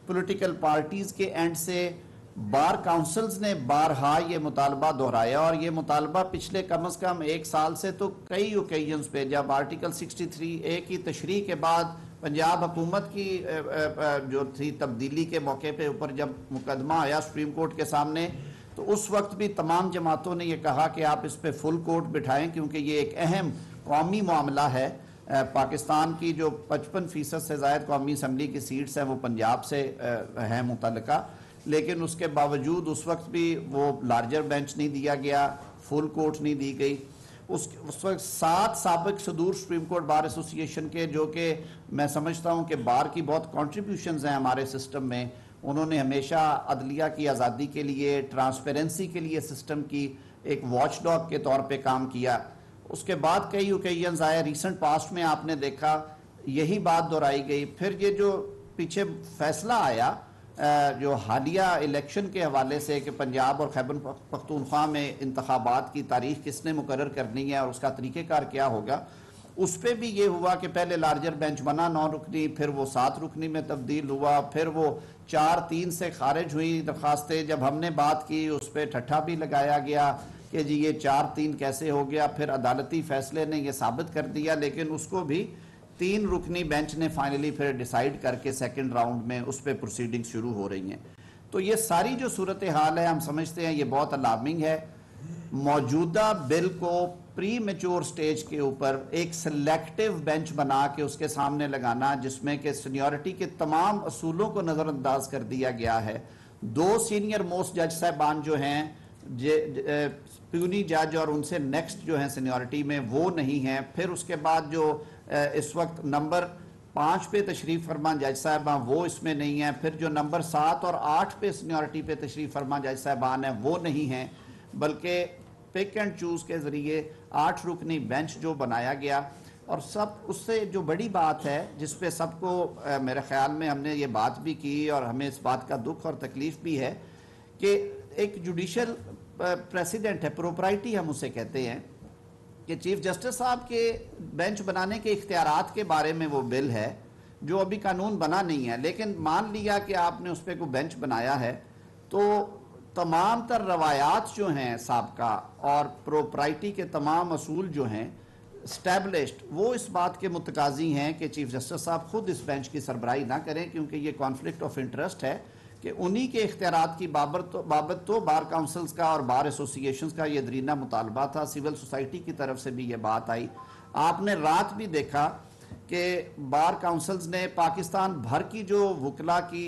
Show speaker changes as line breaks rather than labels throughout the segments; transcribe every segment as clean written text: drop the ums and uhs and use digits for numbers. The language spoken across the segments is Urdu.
پولیٹیکل پارٹیز کے اینڈ سے بار کاؤنسلز نے بارہا یہ مطالبہ دہرایا، اور یہ مطالبہ پچھلے کم از کم ایک سال سے تو کئی اوکیجنز پہ، جب آرٹیکل 63A کی تشریح کے بعد پنجاب حکومت کی جو تھی تبدیلی کے موقع پہ اوپر جب مقدمہ آیا سپریم کورٹ کے سامنے، تو اس وقت بھی تمام جماعتوں نے یہ کہا کہ آپ اس پہ فل کورٹ بٹھائیں، کیونکہ یہ ایک اہم قومی معاملہ ہے۔ پاکستان کی جو 55% سے زائد قومی اسمبلی کی سیٹس ہیں وہ پنجاب سے ہیں متعلقہ، لیکن اس کے باوجود اس وقت بھی وہ لارجر بینچ نہیں دیا گیا، فل کورٹ نہیں دی گئی۔ اس وقت 7 سابق صدور سپریم کورٹ بار ایسوسی ایشن کے، جو کہ میں سمجھتا ہوں کہ بار کی بہت کنٹریبیوشنز ہیں ہمارے سسٹم میں، انہوں نے ہمیشہ عدلیہ کی آزادی کے لیے، ٹرانسپیرنسی کے لیے سسٹم کی ایک واچ ڈاگ کے طور پہ کام کیا۔ اس کے بعد کئی اوکیجنز آئے، ریسنٹ پاسٹ میں آپ نے دیکھا یہی بات دہرائی گئی۔ پھر یہ جو پیچھے فیصلہ آیا جو حالیہ الیکشن کے حوالے سے کہ پنجاب اور خیبر پختونخوا میں انتخابات کی تاریخ کس نے مقرر کرنی ہے اور اس کا طریقہ کار کیا ہوگا، اس پہ بھی یہ ہوا کہ پہلے لارجر بینچ بنا 9 رکنی، پھر وہ 7 رکنی میں تبدیل ہوا، پھر وہ 4-3 سے خارج ہوئی درخواستیں۔ جب ہم نے بات کی اس پہ ٹھٹھا بھی لگایا گیا کہ جی یہ 4-3 کیسے ہو گیا، پھر عدالتی فیصلے نے یہ ثابت کر دیا، لیکن اس کو بھی 3 رکنی بینچ نے فائنلی پھر ڈیسائیڈ کر کے سیکنڈ راؤنڈ میں اس پہ پروسیڈنگ شروع ہو رہی ہیں۔ تو یہ ساری جو صورتحال ہے ہم سمجھتے ہیں یہ بہت الارمنگ ہے۔ موجودہ بل کو پری میچور سٹیج کے اوپر ایک سلیکٹیو بینچ بنا کے اس کے سامنے لگانا، جس میں کہ سینیورٹی کے تمام اصولوں کو نظر انداز کر دیا گیا ہے۔ 2 سینئر موسٹ جج صاحبان جو ہیں پیونی جج اور ان سے نیکسٹ جو ہیں سینیورٹی میں وہ نہیں ہیں، پھر اس کے بعد جو اس وقت نمبر 5 پہ تشریف فرما جج صاحبان وہ اس میں نہیں ہیں، پھر جو نمبر 7 اور 8 پہ سینیورٹی پہ تشریف فرما جج صاحبان ہیں وہ نہیں ہیں، بلکہ پک اینڈ چوز کے ذریعے 8 رکنی بینچ جو بنایا گیا۔ اور سب اس سے جو بڑی بات ہے جس پہ سب کو میرے خیال میں ہم نے یہ بات بھی کی اور ہمیں اس بات کا دکھ اور تکلیف بھی ہے کہ ایک جوڈیشل پریسیڈنٹ ہے، پروپرائٹی ہم اسے کہتے ہیں، کہ چیف جسٹس صاحب کے بینچ بنانے کے اختیارات کے بارے میں وہ بل ہے جو ابھی قانون بنا نہیں ہے، لیکن مان لیا کہ آپ نے اس پہ کوئی بینچ بنایا ہے تو تمام تر روایات جو ہیں سابقہ اور پروپرائٹی کے تمام اصول جو ہیں اسٹیبلشڈ، وہ اس بات کے متقاضی ہیں کہ چیف جسٹس صاحب خود اس بینچ کی سربراہی نہ کریں، کیونکہ یہ کانفلکٹ آف انٹرسٹ ہے کہ انہی کے اختیارات کی بابت تو بار کاؤنسلز کا اور بار ایسوسی ایشنز کا یہ درینہ مطالبہ تھا، سول سوسائٹی کی طرف سے بھی یہ بات آئی۔ آپ نے رات بھی دیکھا کہ بار کاؤنسلز نے پاکستان بھر کی جو وکلا کی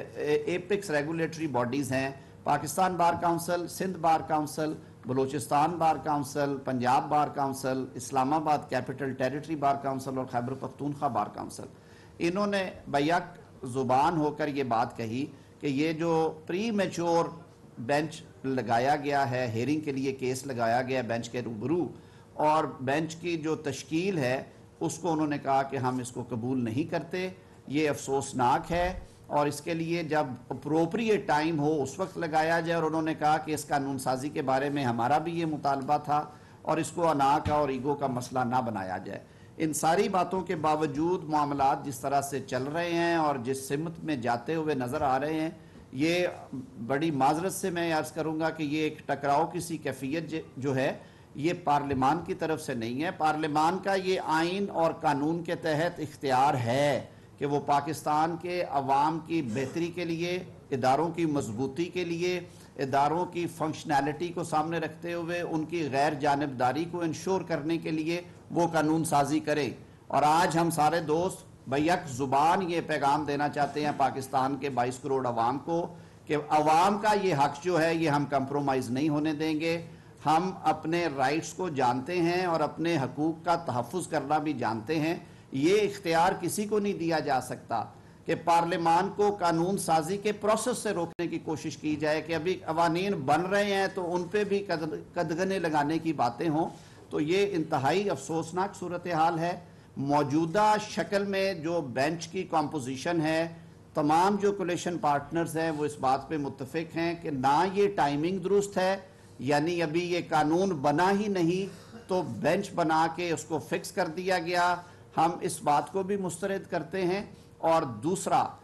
ایپکس ریگولیٹری باڈیز ہیں، Pakistan bar council, Sindh bar council, Balochistan bar council, Punjab bar council, Islamabad capital territory بار کاؤنسل اور خیبر پختونخوا بار کاؤنسل، انہوں نے بیک زبان ہو کر یہ بات کہی کہ یہ جو پری میچور بینچ لگایا گیا ہے، ہیرنگ کے لیے کیس لگایا گیا ہے بینچ کے روبرو، اور بینچ کی جو تشکیل ہے اس کو انہوں نے کہا کہ ہم اس کو قبول نہیں کرتے، یہ افسوسناک ہے، اور اس کے لیے جب اپروپریٹ ٹائم ہو اس وقت لگایا جائے۔ اور انہوں نے کہا کہ اس قانون سازی کے بارے میں ہمارا بھی یہ مطالبہ تھا اور اس کو انا کا اور ایگو کا مسئلہ نہ بنایا جائے۔ ان ساری باتوں کے باوجود معاملات جس طرح سے چل رہے ہیں اور جس سمت میں جاتے ہوئے نظر آ رہے ہیں، یہ بڑی معذرت سے میں عرض کروں گا کہ یہ ایک ٹکراؤ کسی کیفیت جو ہے یہ پارلیمان کی طرف سے نہیں ہے۔ پارلیمان کا یہ آئین اور قانون کے تحت اختیار ہے کہ وہ پاکستان کے عوام کی بہتری کے لیے، اداروں کی مضبوطی کے لیے، اداروں کی فنکشنالٹی کو سامنے رکھتے ہوئے ان کی غیر جانبداری کو انشور کرنے کے لیے وہ قانون سازی کرے۔ اور آج ہم سارے دوست بیک زبان یہ پیغام دینا چاہتے ہیں پاکستان کے 22 کروڑ عوام کو کہ عوام کا یہ حق جو ہے یہ ہم کمپرومائز نہیں ہونے دیں گے۔ ہم اپنے رائٹس کو جانتے ہیں اور اپنے حقوق کا تحفظ کرنا بھی جانتے ہیں۔ یہ اختیار کسی کو نہیں دیا جا سکتا کہ پارلیمان کو قانون سازی کے پروسیس سے روکنے کی کوشش کی جائے کہ ابھی قوانین بن رہے ہیں تو ان پہ بھی قدغنے لگانے کی باتیں ہوں۔ تو یہ انتہائی افسوسناک صورتحال ہے۔ موجودہ شکل میں جو بینچ کی کمپوزیشن ہے، تمام جو کولیشن پارٹنرز ہیں وہ اس بات پہ متفق ہیں کہ نہ یہ ٹائمنگ درست ہے، یعنی ابھی یہ قانون بنا ہی نہیں تو بینچ بنا کے اس کو فکس کر دیا گیا۔ ہم اس بات کو بھی مسترد کرتے ہیں۔ اور دوسرا،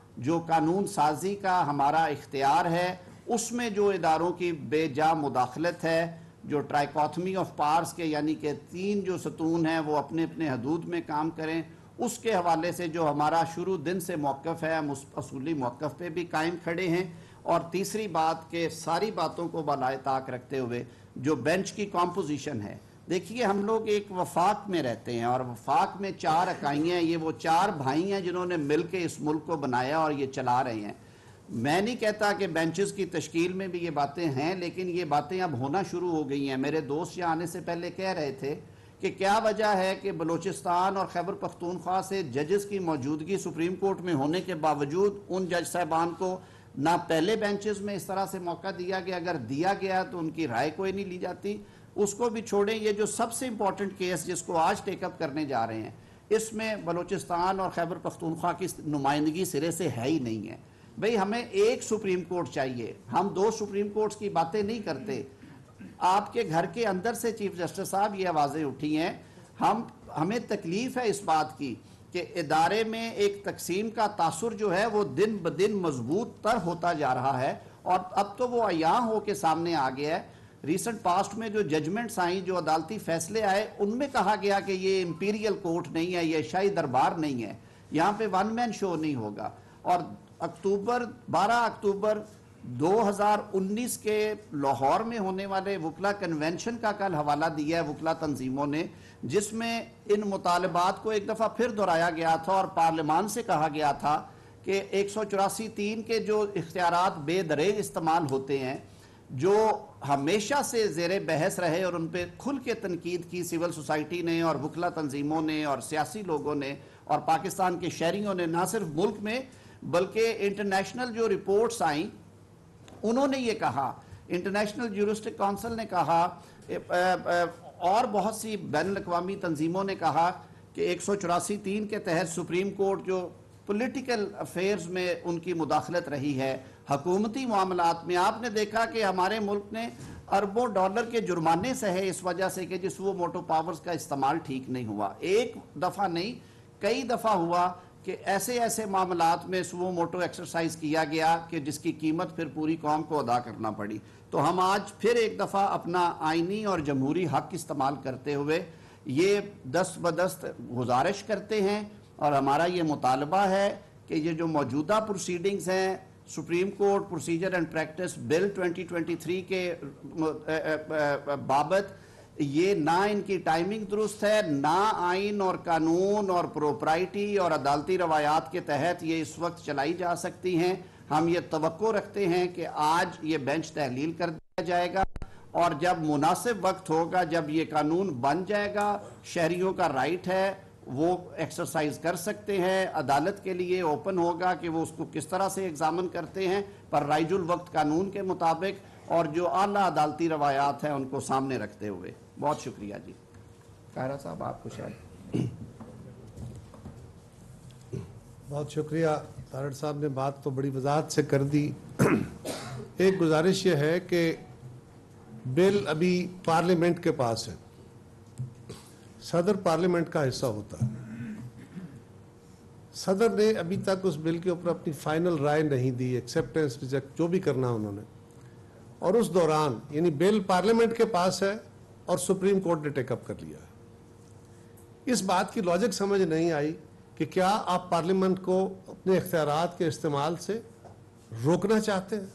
جو قانون سازی کا ہمارا اختیار ہے اس میں جو اداروں کی بے جا مداخلت ہے، جو ٹرائیکوتھمی آف پاورز کے یعنی کہ 3 جو ستون ہیں وہ اپنے اپنے حدود میں کام کریں، اس کے حوالے سے جو ہمارا شروع دن سے موقف ہے ہم اس اصولی موقف پہ بھی قائم کھڑے ہیں۔ اور تیسری بات کہ ساری باتوں کو بالائے طاق رکھتے ہوئے جو بینچ کی کمپوزیشن ہے، دیکھیے ہم لوگ ایک وفاق میں رہتے ہیں اور وفاق میں 4 اکائیاں ہیں، یہ وہ 4 بھائی ہیں جنہوں نے مل کے اس ملک کو بنایا اور یہ چلا رہے ہیں۔ میں نہیں کہتا کہ بینچز کی تشکیل میں بھی یہ باتیں ہیں، لیکن یہ باتیں اب ہونا شروع ہو گئی ہیں۔ میرے دوست یہاں آنے سے پہلے کہہ رہے تھے کہ کیا وجہ ہے کہ بلوچستان اور خیبر پختونخوا سے ججز کی موجودگی سپریم کورٹ میں ہونے کے باوجود ان جج صاحبان کو نہ پہلے بینچز میں اس طرح سے موقع دیا گیا، اگر دیا گیا تو ان کی رائے کوئی نہیں لی جاتی۔ اس کو بھی چھوڑیں، یہ جو سب سے امپورٹنٹ کیس جس کو آج ٹیک اپ کرنے جا رہے ہیں، اس میں بلوچستان اور خیبر پختونخوا کی نمائندگی سرے سے ہے ہی نہیں ہے۔ بھئی ہمیں ایک سپریم کورٹ چاہیے، ہم 2 سپریم کورٹس کی باتیں نہیں کرتے۔ آپ کے گھر کے اندر سے چیف جسٹس صاحب یہ آوازیں اٹھی ہیں، ہمیں تکلیف ہے اس بات کی کہ ادارے میں ایک تقسیم کا تاثر جو ہے وہ دن بدن مضبوط تر ہوتا جا رہا ہے، اور اب تو وہ عیاں ہو کے سامنے آ گیا ہے۔ ریسنٹ پاسٹ میں جو ججمنٹس آئیں، جو عدالتی فیصلے آئے، ان میں کہا گیا کہ یہ امپیریل کورٹ نہیں ہے، یہ شاہی دربار نہیں ہے، یہاں پہ ون مین شو نہیں ہوگا۔ اور 12 اکتوبر 2019 کے لاہور میں ہونے والے وکلا کنونشن کا کل حوالہ دیا ہے وکلا تنظیموں نے، جس میں ان مطالبات کو ایک دفعہ پھر دہرایا گیا تھا اور پارلیمان سے کہا گیا تھا کہ 184(3) کے جو اختیارات بے دریغ استعمال ہوتے ہیں، جو ہمیشہ سے زیر بحث رہے اور ان پہ کھل کے تنقید کی سول سوسائٹی نے اور وکلا تنظیموں نے اور سیاسی لوگوں نے اور پاکستان کے شہریوں نے، نہ صرف ملک میں بلکہ انٹرنیشنل جو رپورٹس آئیں انہوں نے یہ کہا، انٹرنیشنل جورسٹک کونسل نے کہا اور بہت سی بین الاقوامی تنظیموں نے کہا کہ 184(3) کے تحت سپریم کورٹ جو پولیٹیکل افیئرز میں ان کی مداخلت رہی ہے، حکومتی معاملات میں۔ آپ نے دیکھا کہ ہمارے ملک نے اربوں ڈالر کے جرمانے سہے اس وجہ سے کہ جس وہ موٹو پاورز کا استعمال ٹھیک نہیں ہوا۔ ایک دفعہ نہیں، کئی دفعہ ہوا کہ ایسے معاملات میں سو موٹو ایکسرسائز کیا گیا کہ جس کی قیمت پھر پوری قوم کو ادا کرنا پڑی۔ تو ہم آج پھر ایک دفعہ اپنا آئینی اور جمہوری حق استعمال کرتے ہوئے یہ دست بدست گزارش کرتے ہیں، اور ہمارا یہ مطالبہ ہے کہ یہ جو موجودہ پروسیڈنگز ہیں، supreme court procedure and practice bill 2023 کے بابت، یہ نہ ان کی ٹائمنگ درست ہے، نہ آئین اور قانون اور پروپرائٹی اور عدالتی روایات کے تحت یہ اس وقت چلائی جا سکتی ہیں۔ ہم یہ توقع رکھتے ہیں کہ آج یہ بینچ تحلیل کر دیا جائے گا، اور جب مناسب وقت ہوگا، جب یہ قانون بن جائے گا، شہریوں کا رائٹ ہے وہ ایکسرسائز کر سکتے ہیں، عدالت کے لیے اوپن ہوگا کہ وہ اس کو کس طرح سے ایگزامن کرتے ہیں، پر رائج الوقت قانون کے مطابق اور جو اعلیٰ عدالتی روایات ہیں ان کو سامنے رکھتے ہوئے۔ بہت شکریہ جی۔ قاہرہ صاحب آپ کو شاید۔
بہت شکریہ تارڑ صاحب نے بات تو بڑی وضاحت سے کر دی۔ ایک گزارش یہ ہے کہ بل ابھی پارلیمنٹ کے پاس ہے، صدر پارلیمنٹ کا حصہ ہوتا ہے۔ صدر نے ابھی تک اس بل کے اوپر اپنی فائنل رائے نہیں دی، ایکسیپٹنس ریجیکٹ جو بھی کرنا انہوں نے، اور اس دوران یعنی بل پارلیمنٹ کے پاس ہے اور سپریم کورٹ نے ٹیک اپ کر لیا ہے۔ اس بات کی لاجک سمجھ نہیں آئی کہ کیا آپ پارلیمنٹ کو اپنے اختیارات کے استعمال سے روکنا چاہتے ہیں؟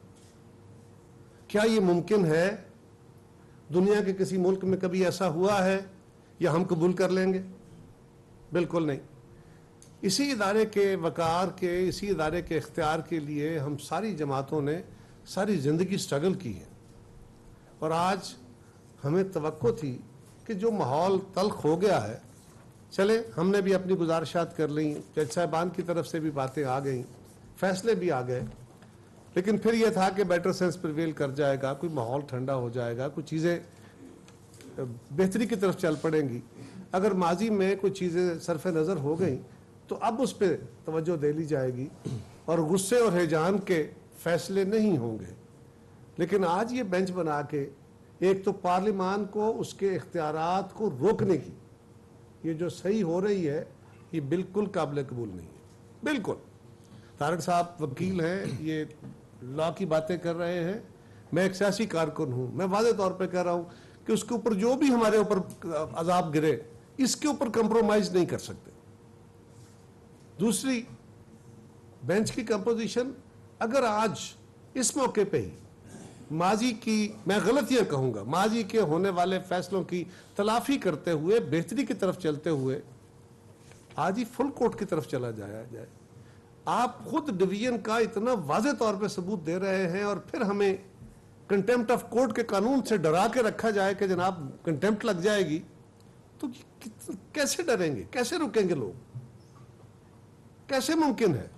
کیا یہ ممکن ہے؟ دنیا کے کسی ملک میں کبھی ایسا ہوا ہے یا ہم قبول کر لیں گے؟ بالکل نہیں۔ اسی ادارے کے وقار کے، اسی ادارے کے اختیار کے لیے ہم ساری جماعتوں نے ساری زندگی سٹرگل کی ہے، اور آج ہمیں توقع تھی کہ جو ماحول تلخ ہو گیا ہے، چلے ہم نے بھی اپنی گزارشات کر لیں، جج صاحبان کی طرف سے بھی باتیں آ گئیں، فیصلے بھی آ گئے، لیکن پھر یہ تھا کہ بیٹر سینس پریویل کر جائے گا، کوئی ماحول ٹھنڈا ہو جائے گا، کچھ چیزیں بہتری کی طرف چل پڑیں گی۔ اگر ماضی میں کچھ چیزیں صرف نظر ہو گئیں تو اب اس پہ توجہ دے لی جائے گی اور غصے اور ہیجان کے فیصلے نہیں ہوں گے۔ لیکن آج یہ بینچ بنا کے ایک تو پارلیمان کو اس کے اختیارات کو روکنے کی یہ جو صحیح ہو رہی ہے، یہ بالکل قابل قبول نہیں ہے، بالکل۔ طارق صاحب وکیل ہیں, یہ لا کی باتیں کر رہے ہیں, میں ایک سیاسی کارکن ہوں. میں واضح طور پہ کہہ رہا ہوں کہ اس کے اوپر جو بھی ہمارے اوپر عذاب گرے, اس کے اوپر کمپرومائز نہیں کر سکتے. دوسری, بینچ کی کمپوزیشن اگر آج اس موقع پہ ہی ماضی کی, میں غلطیاں کہوں گا, ماضی کے ہونے والے فیصلوں کی تلافی کرتے ہوئے, بہتری کی طرف چلتے ہوئے آج ہی فل کورٹ کی طرف چلا جائے. آپ خود ڈویژن کا اتنا واضح طور پہ ثبوت دے رہے ہیں اور پھر ہمیں کنٹیمپٹ آف کورٹ کے قانون سے ڈرا کے رکھا جائے کہ جناب کنٹیمپٹ لگ جائے گی, تو کیسے ڈریں گے, کیسے رکیں گے لوگ, کیسے ممکن ہے؟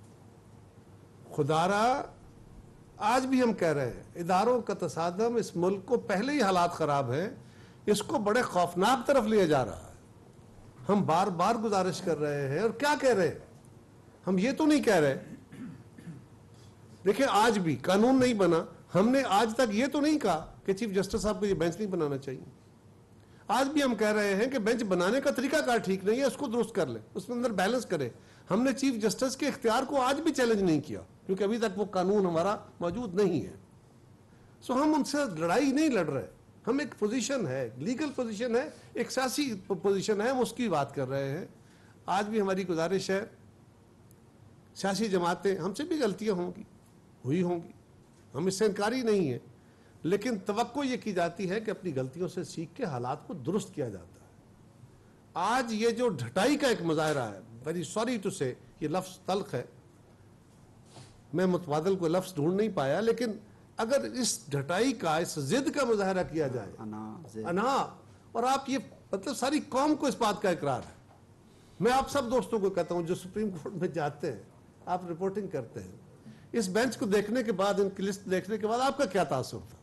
خدا را آج بھی ہم کہہ رہے ہیں اداروں کا تصادم اس ملک کو, پہلے ہی حالات خراب ہیں, اس کو بڑے خوفناک طرف لیا جا رہا ہے. ہم بار بار گزارش کر رہے ہیں, اور کیا کہہ رہے ہیں ہم, یہ تو نہیں کہہ رہے, دیکھیں آج بھی قانون نہیں بنا, ہم نے آج تک یہ تو نہیں کہا کہ چیف جسٹس صاحب کو یہ بینچ نہیں بنانا چاہیے. آج بھی ہم کہہ رہے ہیں کہ بینچ بنانے کا طریقہ کار ٹھیک نہیں ہے, اس کو درست کر لیں, اس میں اندر بیلنس کریں. ہم نے چیف جسٹس کے اختیار کو آج بھی چیلنج نہیں کیا, کیونکہ ابھی تک وہ قانون ہمارا موجود نہیں ہے. سو ہم ان سے لڑائی نہیں لڑ رہے, ہم ایک پوزیشن ہے, لیگل پوزیشن ہے, ایک سیاسی پوزیشن ہے, ہم اس کی بات کر رہے ہیں. آج بھی ہماری گزارش ہے, سیاسی جماعتیں, ہم سے بھی غلطیاں ہوں گی, ہوئی ہوں گی, ہم اس سے انکاری نہیں ہے, لیکن توقع یہ کی جاتی ہے کہ اپنی غلطیوں سے سیکھ کے حالات کو درست کیا جاتا ہے. آج یہ جو ڈھٹائی کا ایک مظاہرہ ہے, ویری سوری ٹو سے, یہ لفظ تلخ ہے, میں متبادل کو لفظ ڈھونڈ نہیں پایا, لیکن اگر اس ڈھٹائی کا, اس ضد کا مظاہرہ کیا جائے, انا, اور آپ یہ مطلب ساری قوم کو اس بات کا اقرار ہے. میں آپ سب دوستوں کو کہتا ہوں جو سپریم کورٹ میں جاتے ہیں, آپ رپورٹنگ کرتے ہیں, اس بینچ کو دیکھنے کے بعد, ان کی لسٹ دیکھنے کے بعد آپ کا کیا تاثر تھا؟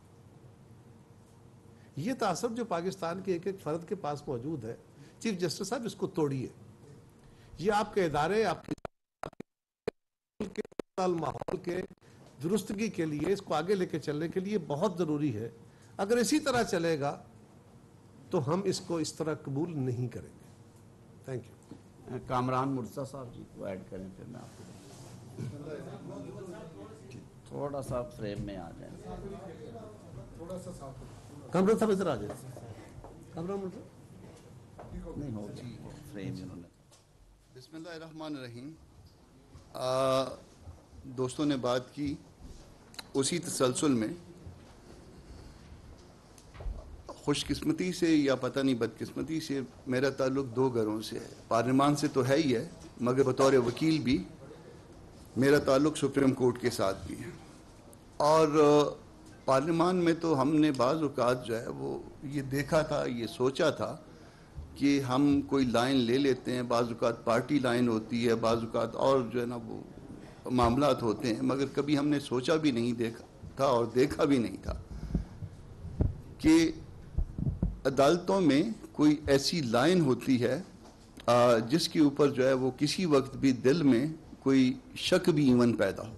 یہ تاثر جو پاکستان کے ایک ایک فرد کے پاس موجود ہے, چیف جسٹس صاحب اس کو توڑیے. یہ آپ کے ادارے, آپ کے ماحول کے درستگی کے لیے, اس کو آگے لے کے چلنے کے لیے بہت ضروری ہے. اگر اسی طرح چلے گا تو ہم اس کو اس طرح قبول نہیں کریں گے. Thank you.
کامران مرزا صاحب جی کو ایڈ کریں, پھر میں آپ کو تھوڑا سا فریم میں آ جائیں.
کامران صاحب ادھر آ جائیں. کامران مرزا
نہیں ہو گیا فریم انہوں نے.
بسم اللہ الرحمن الرحیم. دوستوں نے بات کی, اسی تسلسل میں خوش قسمتی سے یا پتہ نہیں بدقسمتی سے میرا تعلق دو گھروں سے ہے. پارلیمان سے تو ہے ہی ہے, مگر بطور وکیل بھی میرا تعلق سپریم کورٹ کے ساتھ بھی ہے. اور پارلیمان میں تو ہم نے بعض اوقات جو ہے وہ یہ دیکھا تھا, یہ سوچا تھا کہ ہم کوئی لائن لے لیتے ہیں, بعض اوقات پارٹی لائن ہوتی ہے, بعض اوقات اور جو ہے نا وہ معاملات ہوتے ہیں, مگر کبھی ہم نے سوچا بھی نہیں دیکھا تھا اور دیکھا بھی نہیں تھا کہ عدالتوں میں کوئی ایسی لائن ہوتی ہے جس کے اوپر جو ہے وہ کسی وقت بھی دل میں کوئی شک بھی ایون پیدا ہو.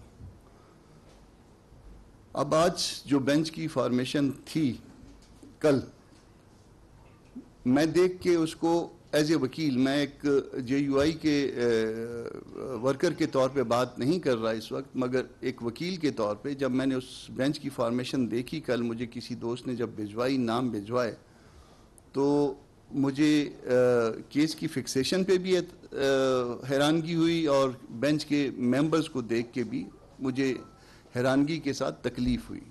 اب آج جو بینچ کی فارمیشن تھی کل, میں دیکھ کے اس کو ایز اے وکیل, میں ایک جے یو آئی کے ورکر کے طور پہ بات نہیں کر رہا اس وقت, مگر ایک وکیل کے طور پہ جب میں نے اس بینچ کی فارمیشن دیکھی کل, مجھے کسی دوست نے جب بھجوائی, نام بھجوائے, تو مجھے کیس کی فکسیشن پہ بھی حیرانگی ہوئی, اور بینچ کے ممبرز کو دیکھ کے بھی مجھے حیرانگی کے ساتھ تکلیف ہوئی.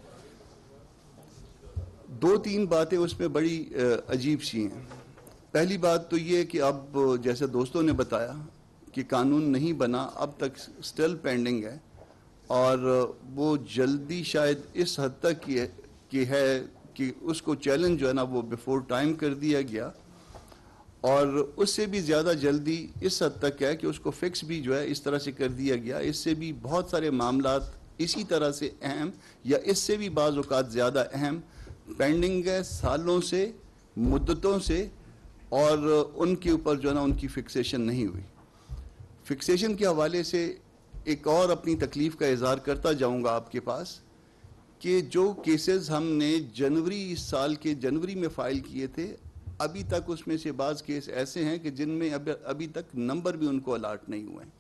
دو تین باتیں اس میں بڑی عجیب سی ہیں. پہلی بات تو یہ کہ اب جیسے دوستوں نے بتایا کہ قانون نہیں بنا, اب تک سٹل پینڈنگ ہے, اور وہ جلدی شاید اس حد تک کہ ہے کہ اس کو چیلنج جو ہے نا وہ بیفور ٹائم کر دیا گیا, اور اس سے بھی زیادہ جلدی اس حد تک ہے کہ اس کو فکس بھی جو ہے اس طرح سے کر دیا گیا. اس سے بھی بہت سارے معاملات اسی طرح سے اہم یا اس سے بھی بعض اوقات زیادہ اہم پینڈنگ ہے, سالوں سے, مدتوں سے, اور ان کے اوپر جو ہے نا ان کی فکسیشن نہیں ہوئی. فکسیشن کے حوالے سے ایک اور اپنی تکلیف کا اظہار کرتا جاؤں گا آپ کے پاس, کہ جو کیسز ہم نے جنوری اس سال کے جنوری میں فائل کیے تھے, ابھی تک اس میں سے بعض کیس ایسے ہیں کہ جن میں ابھی تک نمبر بھی ان کو الاٹ نہیں ہوئے ہیں. تو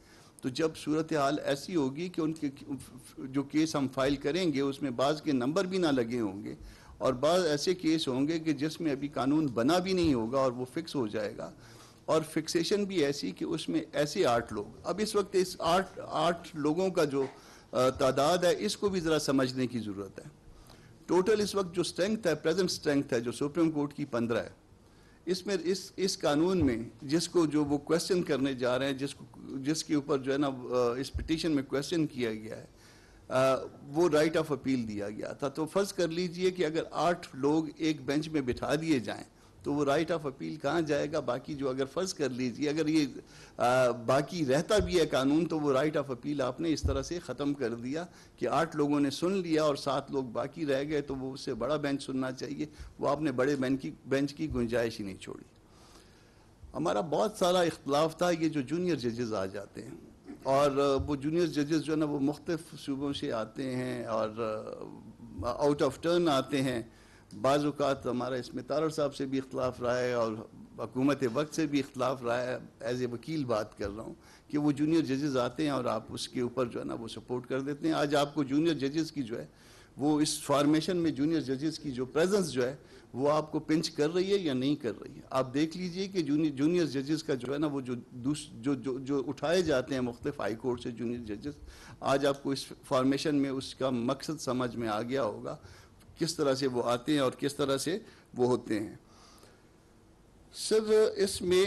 تو جب صورتحال ایسی ہوگی کہ ان کے جو کیس ہم فائل کریں گے اس میں بعض کے نمبر بھی نہ لگے ہوں گے اور بعض ایسے کیس ہوں گے کہ جس میں ابھی قانون بنا بھی نہیں ہوگا اور وہ فکس ہو جائے گا, اور فکسیشن بھی ایسی کہ اس میں ایسے 8 لوگ, اب اس وقت اس 8 لوگوں کا جو تعداد ہے اس کو بھی ذرا سمجھنے کی ضرورت ہے. ٹوٹل اس وقت جو اسٹرینگتھ ہے, پریزنٹ اسٹرینگتھ ہے جو سپریم کورٹ کی 15 ہے, اس میں اس قانون میں جس کو جو وہ کویسچن کرنے جا رہے ہیں, جس کے اوپر جو ہے نا اس پٹیشن میں کویسچن کیا گیا ہے, وہ رائٹ آف اپیل دیا گیا تھا. تو فرض کر لیجئے کہ اگر 8 لوگ ایک بینچ میں بٹھا دیے جائیں تو وہ رائٹ آف اپیل کہاں جائے گا؟ باقی جو اگر فرض کر لیجئے اگر یہ باقی رہتا بھی ہے قانون تو وہ رائٹ آف اپیل آپ نے اس طرح سے ختم کر دیا کہ 8 لوگوں نے سن لیا اور 7 لوگ باقی رہ گئے تو وہ اس سے بڑا بینچ سننا چاہیے, وہ آپ نے بڑے بینچ کی گنجائش ہی نہیں چھوڑی. ہمارا بہت سارا اختلاف تھا یہ جو جونیئر ججز آ جاتے ہیں, اور وہ جونیئر ججز جو ہے نا وہ مختلف صوبوں سے آتے ہیں اور آؤٹ آف ٹرن آتے ہیں. بعض اوقات ہمارا اس میں تارڑ صاحب سے بھی اختلاف رہا ہے اور حکومت وقت سے بھی اختلاف رہا ہے, ایز اے وکیل بات کر رہا ہوں کہ وہ جونیئر ججز آتے ہیں اور آپ اس کے اوپر جو ہے نا وہ سپورٹ کر دیتے ہیں. آج آپ کو جونیئر ججز کی جو ہے وہ اس فارمیشن میں جونیئر ججز کی جو پریزنس جو ہے وہ آپ کو پنچ کر رہی ہے یا نہیں کر رہی ہے. آپ دیکھ لیجئے کہ جونیئر ججز کا جو ہے نا وہ جو اٹھائے جاتے ہیں مختلف ہائی کورٹ سے جونیئر ججز, آج آپ کو اس فارمیشن میں اس کا مقصد سمجھ میں آ گیا ہوگا کس طرح سے وہ آتے ہیں اور کس طرح سے وہ ہوتے ہیں. سر اس میں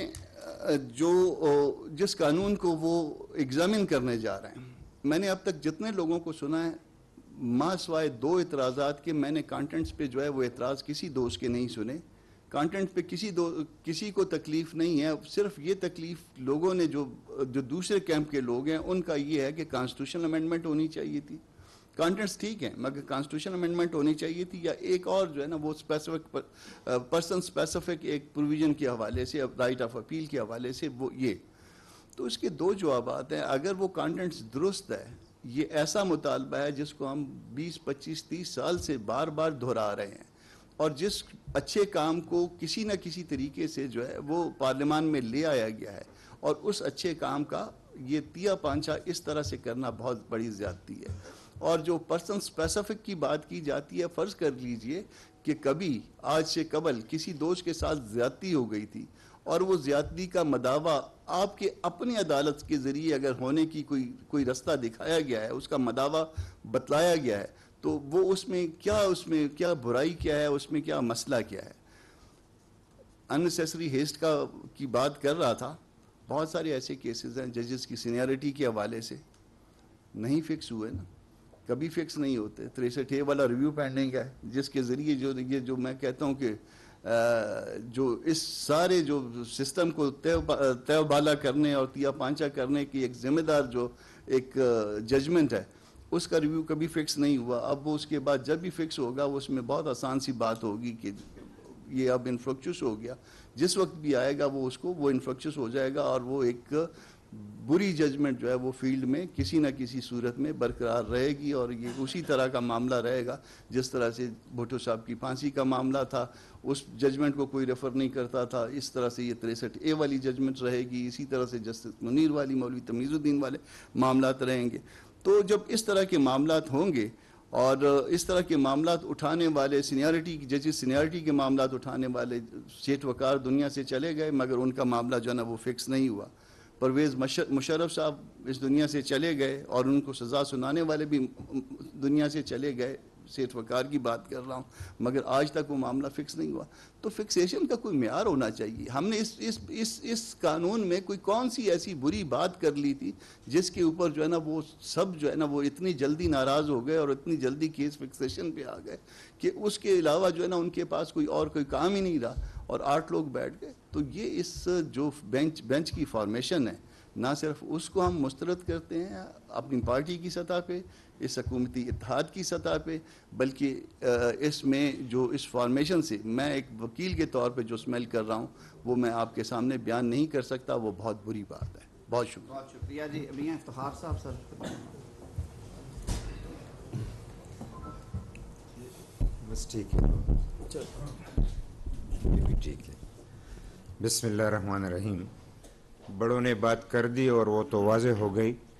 جس قانون کو وہ ایگزامن کرنے جا رہے ہیں, میں نے اب تک جتنے لوگوں کو سنا ہے ماں سوائے 2 اعتراضات کے میں نے کانٹینٹس پہ جو ہے وہ اعتراض کسی دوست کے نہیں سنے. کانٹینٹ پہ کسی کو تکلیف نہیں ہے, صرف یہ تکلیف لوگوں نے جو دوسرے کیمپ کے لوگ ہیں ان کا یہ ہے کہ کانسٹیٹیوشنل امینڈمنٹ ہونی چاہیے تھی. کانٹینٹس ٹھیک ہیں مگر کانسٹیٹیوشن امینڈمنٹ ہونی چاہیے تھی, یا ایک اور جو ہے نا وہ پرسن اسپیسیفک ایک پروویژن کے حوالے سے, رائٹ آف اپیل کے حوالے سے وہ یہ. تو اس کے 2 جوابات ہیں. اگر وہ کانٹینٹس درست ہے, یہ ایسا مطالبہ ہے جس کو ہم 20, 25, 30 سال سے بار بار دہرا رہے ہیں, اور جس اچھے کام کو کسی نہ کسی طریقے سے جو ہے وہ پارلیمان میں لے آیا گیا ہے, اور اس اچھے کام کا یہ تیا پانچا اس طرح سے کرنا بہت بڑی زیادتی ہے. اور جو پرسن اسپیسیفک کی بات کی جاتی ہے, فرض کر لیجئے کہ کبھی آج سے قبل کسی دوست کے ساتھ زیادتی ہو گئی تھی اور وہ زیادتی کا مداوع آپ کے اپنی عدالت کے ذریعے اگر ہونے کی کوئی رستہ دکھایا گیا ہے, اس کا مداوع بتلایا گیا ہے, تو وہ اس میں کیا برائی کیا ہے, اس میں کیا مسئلہ کیا ہے. اننیسیسری ہیسٹ کی بات کر رہا تھا. بہت سارے ایسے کیسز ہیں ججز کی سینیارٹی کے حوالے سے نہیں فکس ہوئے نا, کبھی فکس نہیں ہوتے. 63A والا ریویو پینڈنگ ہے جس کے ذریعے جو میں کہتا ہوں کہ جو اس سارے جو سسٹم کو تیو بالا کرنے اور تیا پانچا کرنے کی ایک ذمہ دار جو ایک ججمنٹ ہے, اس کا ریویو کبھی فکس نہیں ہوا. اب وہ اس کے بعد جب بھی فکس ہوگا اس میں بہت آسان سی بات ہوگی کہ یہ اب انفرکچس ہو گیا. جس وقت بھی آئے گا وہ انفرکچس ہو جائے گا, اور وہ ایک بری ججمنٹ جو ہے وہ فیلڈ میں کسی نہ کسی صورت میں برقرار رہے گی, اور یہ اسی طرح کا معاملہ رہے گا جس طرح سے بھٹو صاحب کی پھانسی کا معاملہ تھا. اس ججمنٹ کو کوئی ریفر نہیں کرتا تھا, اس طرح سے یہ 63A والی ججمنٹ رہے گی, اسی طرح سے جسٹس منیر والی, مولوی تمیز الدین والے معاملات رہیں گے. تو جب اس طرح کے معاملات ہوں گے اور اس طرح کے معاملات اٹھانے والے ججز سینیارٹی کے معاملات اٹھانے والے سیٹھ وقار دنیا سے چلے گئے, مگر ان کا معاملہ جو ہے نا وہ فکس نہیں ہوا. پرویز مشرف صاحب اس دنیا سے چلے گئے اور ان کو سزا سنانے والے بھی دنیا سے چلے گئے, سیٹھ وقار کی بات کر رہا ہوں, مگر آج تک وہ معاملہ فکس نہیں ہوا. تو فکسیشن کا کوئی معیار ہونا چاہیے. ہم نے اس قانون میں کوئی کون سی ایسی بری بات کر لی تھی جس کے اوپر جو ہے نا وہ سب جو ہے نا وہ اتنی جلدی ناراض ہو گئے اور اتنی جلدی کیس فکسیشن پہ آ گئے کہ اس کے علاوہ جو ہے نا ان کے پاس کوئی کام ہی نہیں رہا اور 8 لوگ بیٹھ گئے. تو یہ اس جو بینچ کی فارمیشن ہے, نہ صرف اس کو ہم مسترد کرتے ہیں اپنی پارٹی کی سطح پہ, اس حکومتی اتحاد کی سطح پہ, بلکہ اس میں جو اس فارمیشن سے میں ایک وکیل کے طور پہ جو سمیل کر رہا ہوں وہ میں آپ کے سامنے بیان نہیں کر سکتا. وہ بہت بری بات ہے. بہت شکریہ.
بہت شکریہ جی. میاں افتخار صاحب سر.
بس ٹھیک ہے, یہ بھی ٹھیک ہے. بسم اللہ الرحمن الرحیم. بڑوں نے بات کر دی اور وہ تو واضح ہو گئی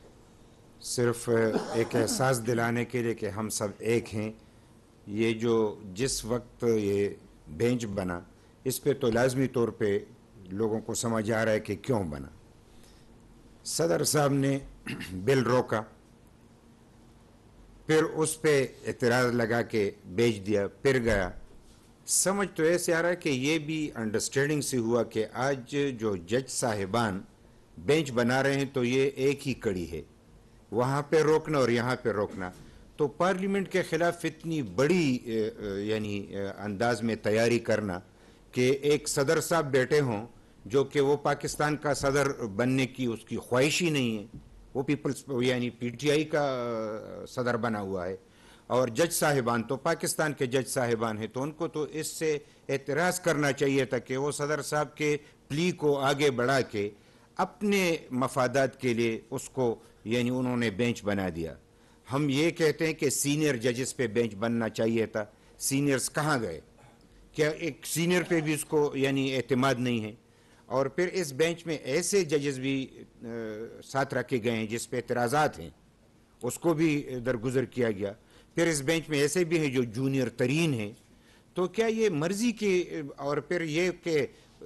صرف ایک احساس دلانے کے لیے کہ ہم سب ایک ہیں. یہ جو جس وقت یہ بینچ بنا اس پہ تو لازمی طور پہ لوگوں کو سمجھ آ رہا ہے کہ کیوں بنا. صدر صاحب نے بل روکا, پھر اس پہ اعتراض لگا کے بیچ دیا, پھر گیا. سمجھ تو ایسے آ رہا ہے کہ یہ بھی انڈرسٹینڈنگ سے ہوا کہ آج جو جج صاحبان بینچ بنا رہے ہیں تو یہ ایک ہی کڑی ہے, وہاں پہ روکنا اور یہاں پہ روکنا. تو پارلیمنٹ کے خلاف اتنی بڑی یعنی انداز میں تیاری کرنا کہ ایک صدر صاحب بیٹھے ہوں جو کہ وہ پاکستان کا صدر بننے کی اس کی خواہش ہی نہیں ہے, وہ پیپلز یعنی پی ٹی آئی کا صدر بنا ہوا ہے, اور جج صاحبان تو پاکستان کے جج صاحبان ہیں, تو ان کو تو اس سے اعتراض کرنا چاہیے تھا کہ وہ صدر صاحب کے پلی کو آگے بڑھا کے اپنے مفادات کے لیے اس کو یعنی انہوں نے بینچ بنا دیا. ہم یہ کہتے ہیں کہ سینئر ججز پہ بینچ بننا چاہیے تھا, سینئرز کہاں گئے؟ کیا ایک سینئر پہ بھی اس کو یعنی اعتماد نہیں ہے؟ اور پھر اس بینچ میں ایسے ججز بھی ساتھ رکھے گئے ہیں جس پہ اعتراضات ہیں, اس کو بھی درگزر کیا گیا. پھر اس بینچ میں ایسے بھی ہیں جو جونیئر ترین ہیں. تو کیا یہ مرضی کی, اور پھر یہ کہ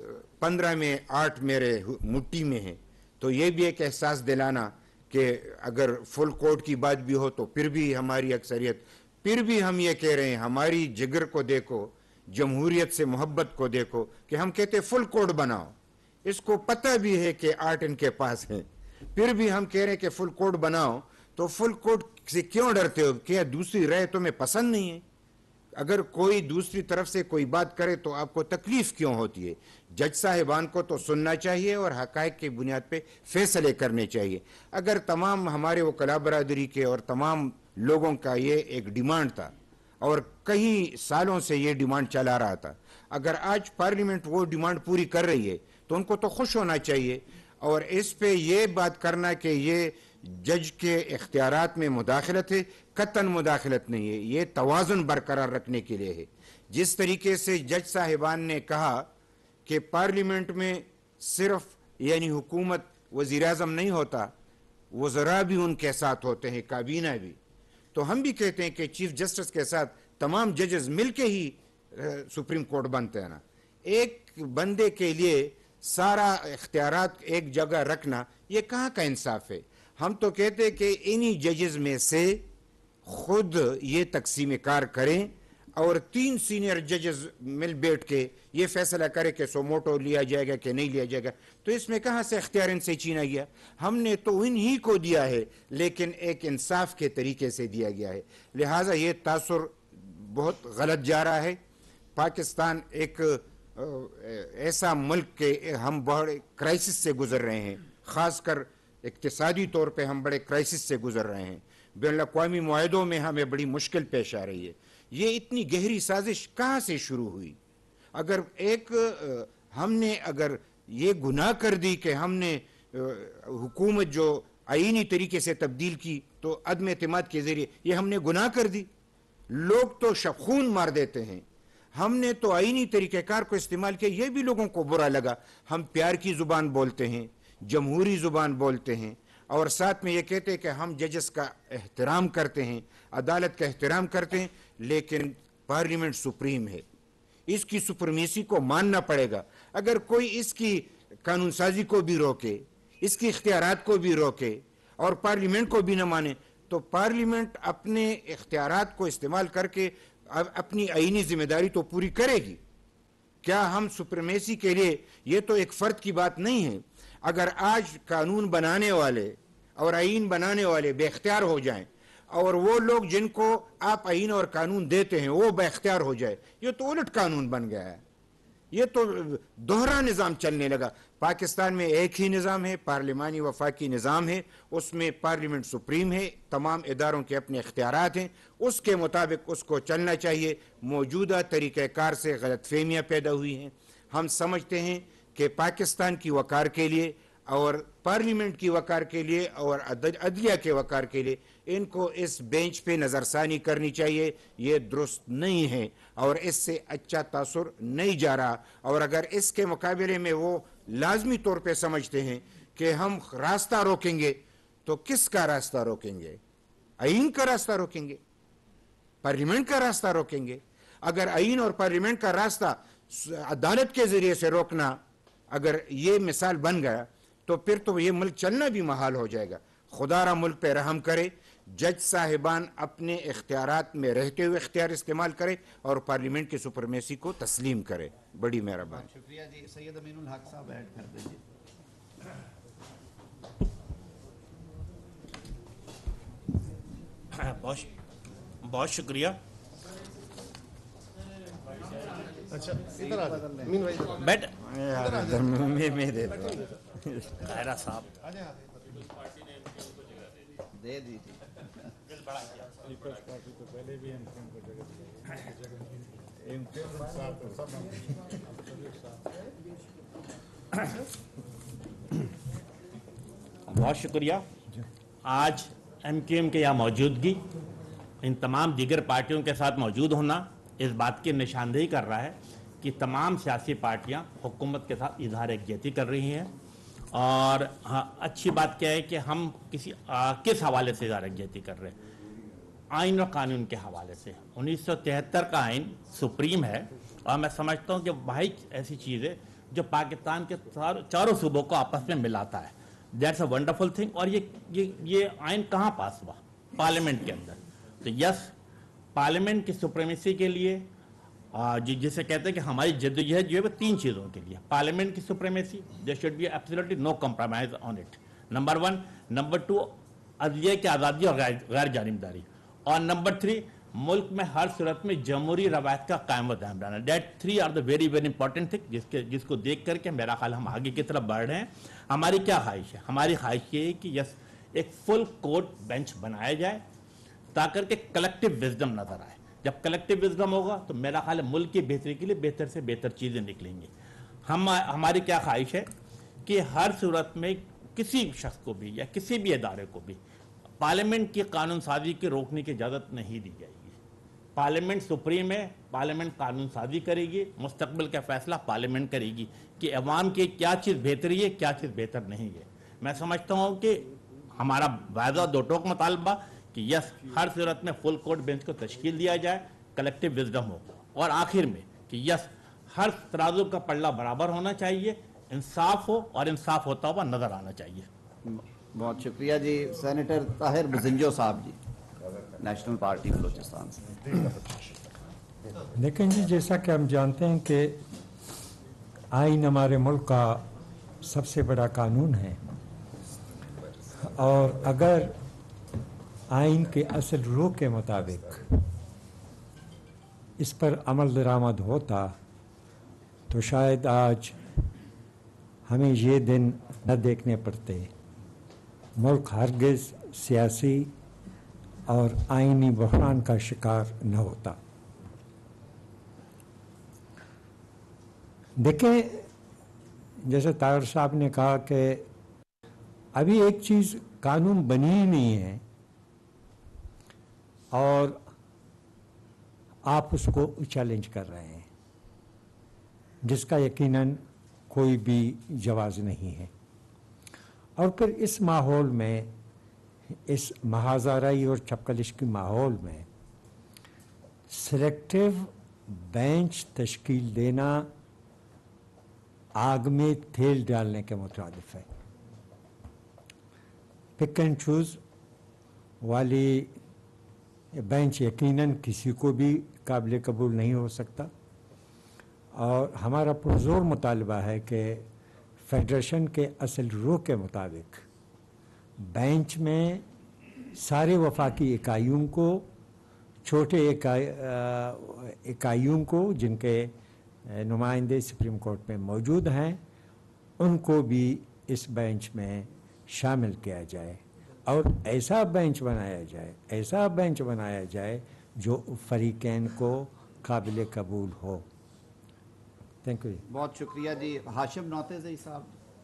15 میں 8 میرے مٹھی میں ہیں, تو یہ بھی ایک احساس دلانا کہ اگر فل کورٹ کی بات بھی ہو تو پھر بھی ہماری اکثریت, پھر بھی ہم یہ کہہ رہے ہیں ہماری جگر کو دیکھو, جمہوریت سے محبت کو دیکھو, کہ ہم کہتے فل کورٹ بناؤ. اس کو پتہ بھی ہے کہ 8 ان کے پاس ہیں, پھر بھی ہم کہہ رہے ہیں کہ فل کورٹ بناؤ. تو فل کورٹ سے کیوں ڈرتے ہو؟ کیا دوسری رائے تمہیں پسند نہیں ہے؟ اگر کوئی دوسری طرف سے کوئی بات کرے تو آپ کو تکلیف کیوں ہوتی ہے؟ جج صاحبان کو تو سننا چاہیے اور حقائق کی بنیاد پہ فیصلے کرنے چاہیے. اگر تمام ہمارے وکلاء برادری کے اور تمام لوگوں کا یہ ایک ڈیمانڈ تھا اور کئی سالوں سے یہ ڈیمانڈ چلا رہا تھا, اگر آج پارلیمنٹ وہ ڈیمانڈ پوری کر رہی ہے تو ان کو تو خوش ہونا چاہیے. اور اس پہ یہ بات کرنا کہ یہ جج کے اختیارات میں مداخلت ہے, قطعاً مداخلت نہیں ہے, یہ توازن برقرار رکھنے کے لیے ہے. جس طریقے سے جج صاحبان نے کہا کہ پارلیمنٹ میں صرف یعنی حکومت وزیر اعظم نہیں ہوتا, وزراء بھی ان کے ساتھ ہوتے ہیں, کابینہ بھی. تو ہم بھی کہتے ہیں کہ چیف جسٹس کے ساتھ تمام ججز مل کے ہی سپریم کورٹ بنتے ہیں نا. ایک بندے کے لیے سارا اختیارات ایک جگہ رکھنا یہ کہاں کا انصاف ہے؟ ہم تو کہتے ہیں کہ انہی ججز میں سے خود یہ تقسیم کار کریں اور 3 سینئر ججز مل بیٹھ کے یہ فیصلہ کرے کہ سوموٹو لیا جائے گا کہ نہیں لیا جائے گا. تو اس میں کہاں سے اختیار ان سے چھینا گیا؟ ہم نے تو انہی کو دیا ہے, لیکن ایک انصاف کے طریقے سے دیا گیا ہے. لہٰذا یہ تاثر بہت غلط جا رہا ہے. پاکستان ایک ایسا ملک کہ ہم بڑے کرائسس سے گزر رہے ہیں, خاص کر اقتصادی طور پہ ہم بڑے کرائسس سے گزر رہے ہیں. بین الاقوامی معاہدوں میں ہمیں بڑی مشکل پیش آ رہی ہے. یہ اتنی گہری سازش کہاں سے شروع ہوئی؟ اگر ہم نے اگر یہ گناہ کر دی کہ ہم نے حکومت جو آئینی طریقے سے تبدیل کی تو عدم اعتماد کے ذریعے یہ ہم نے گناہ کر دی. لوگ تو خون مار دیتے ہیں, ہم نے تو آئینی طریقہ کار کو استعمال کیا, یہ بھی لوگوں کو برا لگا. ہم پیار کی زبان بولتے ہیں, جمہوری زبان بولتے ہیں, اور ساتھ میں یہ کہتے ہیں کہ ہم ججز کا احترام کرتے ہیں, عدالت کا احترام کرتے ہیں, لیکن پارلیمنٹ سپریم ہے, اس کی سپرمیسی کو ماننا پڑے گا. اگر کوئی اس کی قانون سازی کو بھی روکے, اس کی اختیارات کو بھی روکے اور پارلیمنٹ کو بھی نہ مانے, تو پارلیمنٹ اپنے اختیارات کو استعمال کر کے اپنی آئینی ذمہ داری تو پوری کرے گی. کیا ہم سپریمیسی کے لیے, یہ تو ایک فرد کی بات نہیں ہے. اگر آج قانون بنانے والے اور آئین بنانے والے بے اختیار ہو جائیں اور وہ لوگ جن کو آپ آئین اور قانون دیتے ہیں وہ بے اختیار ہو جائے, یہ تو الٹ قانون بن گیا ہے, یہ تو دوہرا نظام چلنے لگا. پاکستان میں ایک ہی نظام ہے, پارلیمانی وفاقی نظام ہے, اس میں پارلیمنٹ سپریم ہے, تمام اداروں کے اپنے اختیارات ہیں, اس کے مطابق اس کو چلنا چاہیے. موجودہ طریقہ کار سے غلط فہمیاں پیدا ہوئی ہیں. ہم سمجھتے ہیں کہ پاکستان کی وقار کے لیے اور پارلیمنٹ کی وقار کے لیے اور عدلیہ کے وقار کے لیے ان کو اس بینچ پہ نظر ثانی کرنی چاہیے. یہ درست نہیں ہے اور اس سے اچھا تاثر نہیں جا رہا. اور اگر اس کے مقابلے میں وہ لازمی طور پہ سمجھتے ہیں کہ ہم راستہ روکیں گے تو کس کا راستہ روکیں گے؟ آئین کا راستہ روکیں گے؟ پارلیمنٹ کا راستہ روکیں گے؟ اگر آئین اور پارلیمنٹ کا راستہ عدالت کے ذریعے سے روکنا اگر یہ مثال بن گیا تو پھر تو یہ ملک چلنا بھی محال ہو جائے گا. خدا را ملک پہ رحم کرے, جج صاحبان اپنے اختیارات میں رہتے ہوئے اختیار استعمال کرے اور پارلیمنٹ کی سپرمیسی کو تسلیم کرے. بڑی مہربانی.
شکریہ جی. سید امین الحق صاحب ایڈ کر دیجیے.
بہت شکریہ.
اچھا ادھر آ جائیں. امین بھائی
بیٹ
میں دے دوں.
خیرہ صاحب
دے دیجیے.
بہت شکریہ. آج ایم کیو ایم کے یہاں موجودگی, ان تمام دیگر پارٹیوں کے ساتھ موجود ہونا اس بات کی نشاندہی کر رہا ہے کہ تمام سیاسی پارٹیاں حکومت کے ساتھ اظہار یکجہتی کر رہی ہیں. اور اچھی بات کیا ہے کہ ہم کس حوالے سے اظہار یکجہتی کر رہے ہیں؟ آئین و قانون کے حوالے سے. 1973 کا آئین سپریم ہے اور میں سمجھتا ہوں کہ بھائی ایسی چیز ہے جو پاکستان کے چاروں صوبوں کو آپس میں ملاتا ہے. That's a wonderful thing. اور یہ آئین کہاں پاس ہوا؟ پارلیمنٹ کے اندر. تو یس, پارلیمنٹ کی سپریمیسی کے لیے جسے کہتے ہیں کہ ہماری جدوجہد جو ہے وہ 3 چیزوں کے لیے. پارلیمنٹ کی supremacy, there should be absolutely no compromise on it, number 1. Number 2, عدلیہ کی آزادی اور غیر جانبداری. اور نمبر 3, ملک میں ہر صورت میں جمہوری روایت کا قائم و دائم رہنا. That 3 are the very very important thing جس کو دیکھ کر کے میرا خیال ہم آگے کی طرف بڑھ رہے ہیں. ہماری کیا خواہش ہے؟ ہماری خواہش یہ ہے کہ یس ایک فل کورٹ بینچ بنایا جائے تاکہ کہ کلیکٹیو وزڈم نظر آئے. جب کلیکٹیو وزڈم ہوگا تو میرا خیال ہے ملک کی بہتری کے لیے بہتر سے بہتر چیزیں نکلیں گی. ہماری کیا خواہش ہے کہ ہر صورت میں کسی شخص کو بھی یا کسی بھی ادارے کو بھی پارلیمنٹ کی قانون سازی کے روکنے کی اجازت نہیں دی جائے گی. پارلیمنٹ سپریم ہے, پارلیمنٹ قانون سازی کرے گی, مستقبل کا فیصلہ پارلیمنٹ کرے گی کہ عوام کی کیا چیز بہتری ہے, کیا چیز بہتر نہیں ہے. میں سمجھتا ہوں کہ ہمارا واضح دو ٹوک مطالبہ کہ یس ہر صورت میں فل کورٹ بینچ کو تشکیل دیا جائے, کلیکٹیو وزڈم ہو, اور آخر میں کہ یس ہر ترازو کا پلڑا برابر ہونا چاہیے, انصاف ہو اور انصاف ہوتا ہوا نظر آنا چاہیے.
بہت شکریہ جی. سینیٹر طاہر بزنجو صاحب جی, نیشنل پارٹی بلوچستان سے.
دیکھیں جی, جیسا کہ ہم جانتے ہیں کہ آئین ہمارے ملک کا سب سے بڑا قانون ہے, اور اگر آئین کے اصل روح کے مطابق اس پر عمل درآمد ہوتا تو شاید آج ہمیں یہ دن نہ دیکھنے پڑتے. ملک ہرگز سیاسی اور آئینی بحران کا شکار نہ ہوتا. دیکھیں, جیسے طاہر صاحب نے کہا کہ ابھی ایک چیز قانون بنی ہی نہیں ہے اور آپ اس کو چیلنج کر رہے ہیں, جس کا یقیناً کوئی بھی جواز نہیں ہے. اور پھر اس ماحول میں, اس محاذ-آرائی اور چپکلش کے ماحول میں سلیکٹیو بینچ تشکیل دینا آگ میں تیل ڈالنے کے مترادف ہے. پک اینڈ چوز والی بینچ یقیناً کسی کو بھی قابل قبول نہیں ہو سکتا, اور ہمارا پرزور مطالبہ ہے کہ فیڈریشن کے اصل روح کے مطابق بینچ میں سارے وفاقی اکائیوں کو, چھوٹے اکائیوں کو جن کے نمائندے سپریم کورٹ میں موجود ہیں, ان کو بھی اس بینچ میں شامل کیا جائے, اور ایسا بینچ بنایا جائے جو فریقین کو قابل قبول ہو. Thank you.
بہت شکریہ جی. ہاشم نوتیزئی صاحب.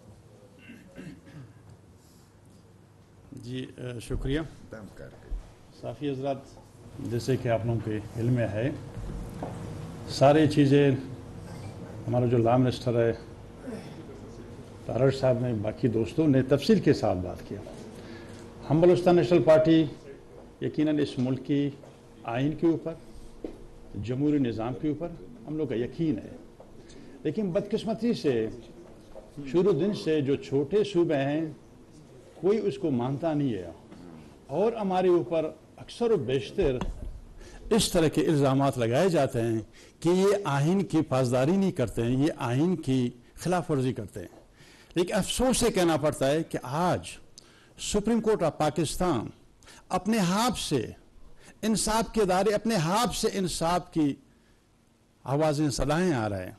جی شکریہ. صافی حضرات, جیسے کہ آپ لوگوں کے علم میں ہے, ساری چیزیں ہمارا جو لا منسٹر ہے طاہر صاحب نے, باقی دوستوں نے تفصیل کے ساتھ بات کیا. हम बलूचिस्तान नेशनल पार्टी यकीनन इस मुल्क की आइन के ऊपर, जमहूरी निज़ाम के ऊपर हम लोग का यकीन है, लेकिन बदकिस्मती से शुरू दिन से जो छोटे सूबे हैं कोई उसको मानता नहीं है और हमारे ऊपर अक्सर व बेशतर इस तरह के इल्ज़ामात लगाए जाते हैं कि ये आइन की पासदारी नहीं करते हैं, ये आइन की खिलाफ वर्जी करते हैं। लेकिन अफसोस से कहना पड़ता है कि आज सुप्रीम कोर्ट ऑफ पाकिस्तान अपने हाथ से इंसाफ के इदारे, अपने हाथ से इंसाफ की आवाज़ें सदाएं आ रहे हैं।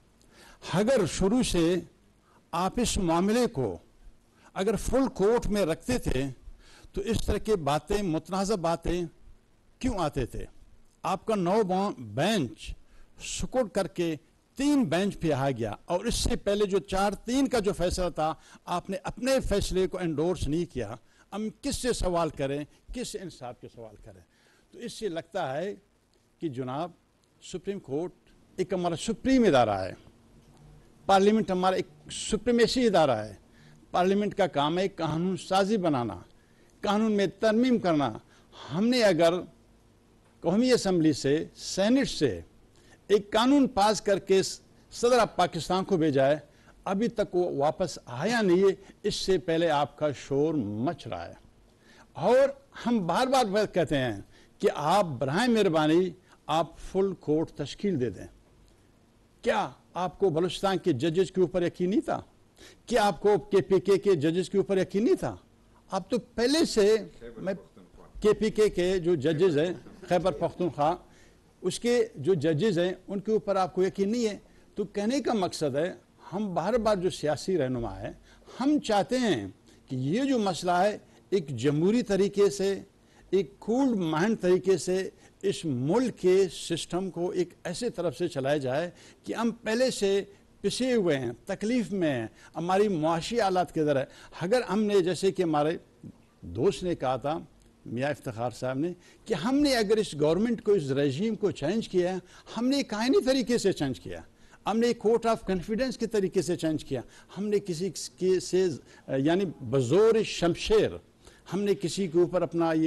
अगर शुरू से आप इस मामले को अगर फुल कोर्ट में रखते थे तो इस तरह की बातें, मुतनाज़ा बातें क्यों आते थे? आपका 9 बेंच सुकुड़ करके 3 बेंच पे आ गया और इससे पहले जो 4-3 का जो फैसला था आपने अपने फैसले को एंडोर्स नहीं किया। हम किससे सवाल करें, किस इंसाफ के सवाल करें? तो इससे लगता है कि जनाब सुप्रीम कोर्ट एक हमारा सुप्रीम इदारा है, पार्लियामेंट हमारा एक सुप्रीमेसी इदारा है। पार्लियामेंट का काम है कानून साजी बनाना, कानून में तरमीम करना। हमने अगर कौमी असम्बली से, सेनेट से एक कानून पास करके सदर ऑफ पाकिस्तान को भेजा है, अभी तक वो वापस आया नहीं है। इससे पहले आपका शोर मच रहा है और हम बार बार कहते हैं कि आप बराए मेहरबानी आप फुल कोर्ट तश्कील दे दें। क्या आपको बलूचिस्तान के जजेस के ऊपर यकीन नहीं था? क्या आपको KPK के जजेस के ऊपर यकीन नहीं था? आप तो पहले से, मैं KPK के जो जजेस हैं, खैबर पख्तूनख्वा, उसके जो जजेस हैं उनके ऊपर आपको यकीन नहीं है। तो कहने का मकसद है हम बार बार जो सियासी रहनुमा है, हम चाहते हैं कि ये जो मसला है एक जमहूरी तरीके से, एक कूल माइंड तरीके से इस मुल्क के सिस्टम को एक ऐसे तरफ से चलाया जाए कि हम पहले से पिसे हुए हैं, तकलीफ में हैं, हमारी मुआशी हालात के दर है। अगर हमने, जैसे कि हमारे दोस्त ने कहा था, मियाँ इफ्तिखार साहब ने, कि हमने अगर इस गवर्नमेंट को, इस रजीम को चेंज किया है, हमने एक आइनी तरीके से चेंज किया, हमने एक कोर्ट ऑफ कॉन्फिडेंस के तरीके से चेंज किया, हमने किसी के से यानी बज़ोर शमशेर हमने किसी के ऊपर अपना ये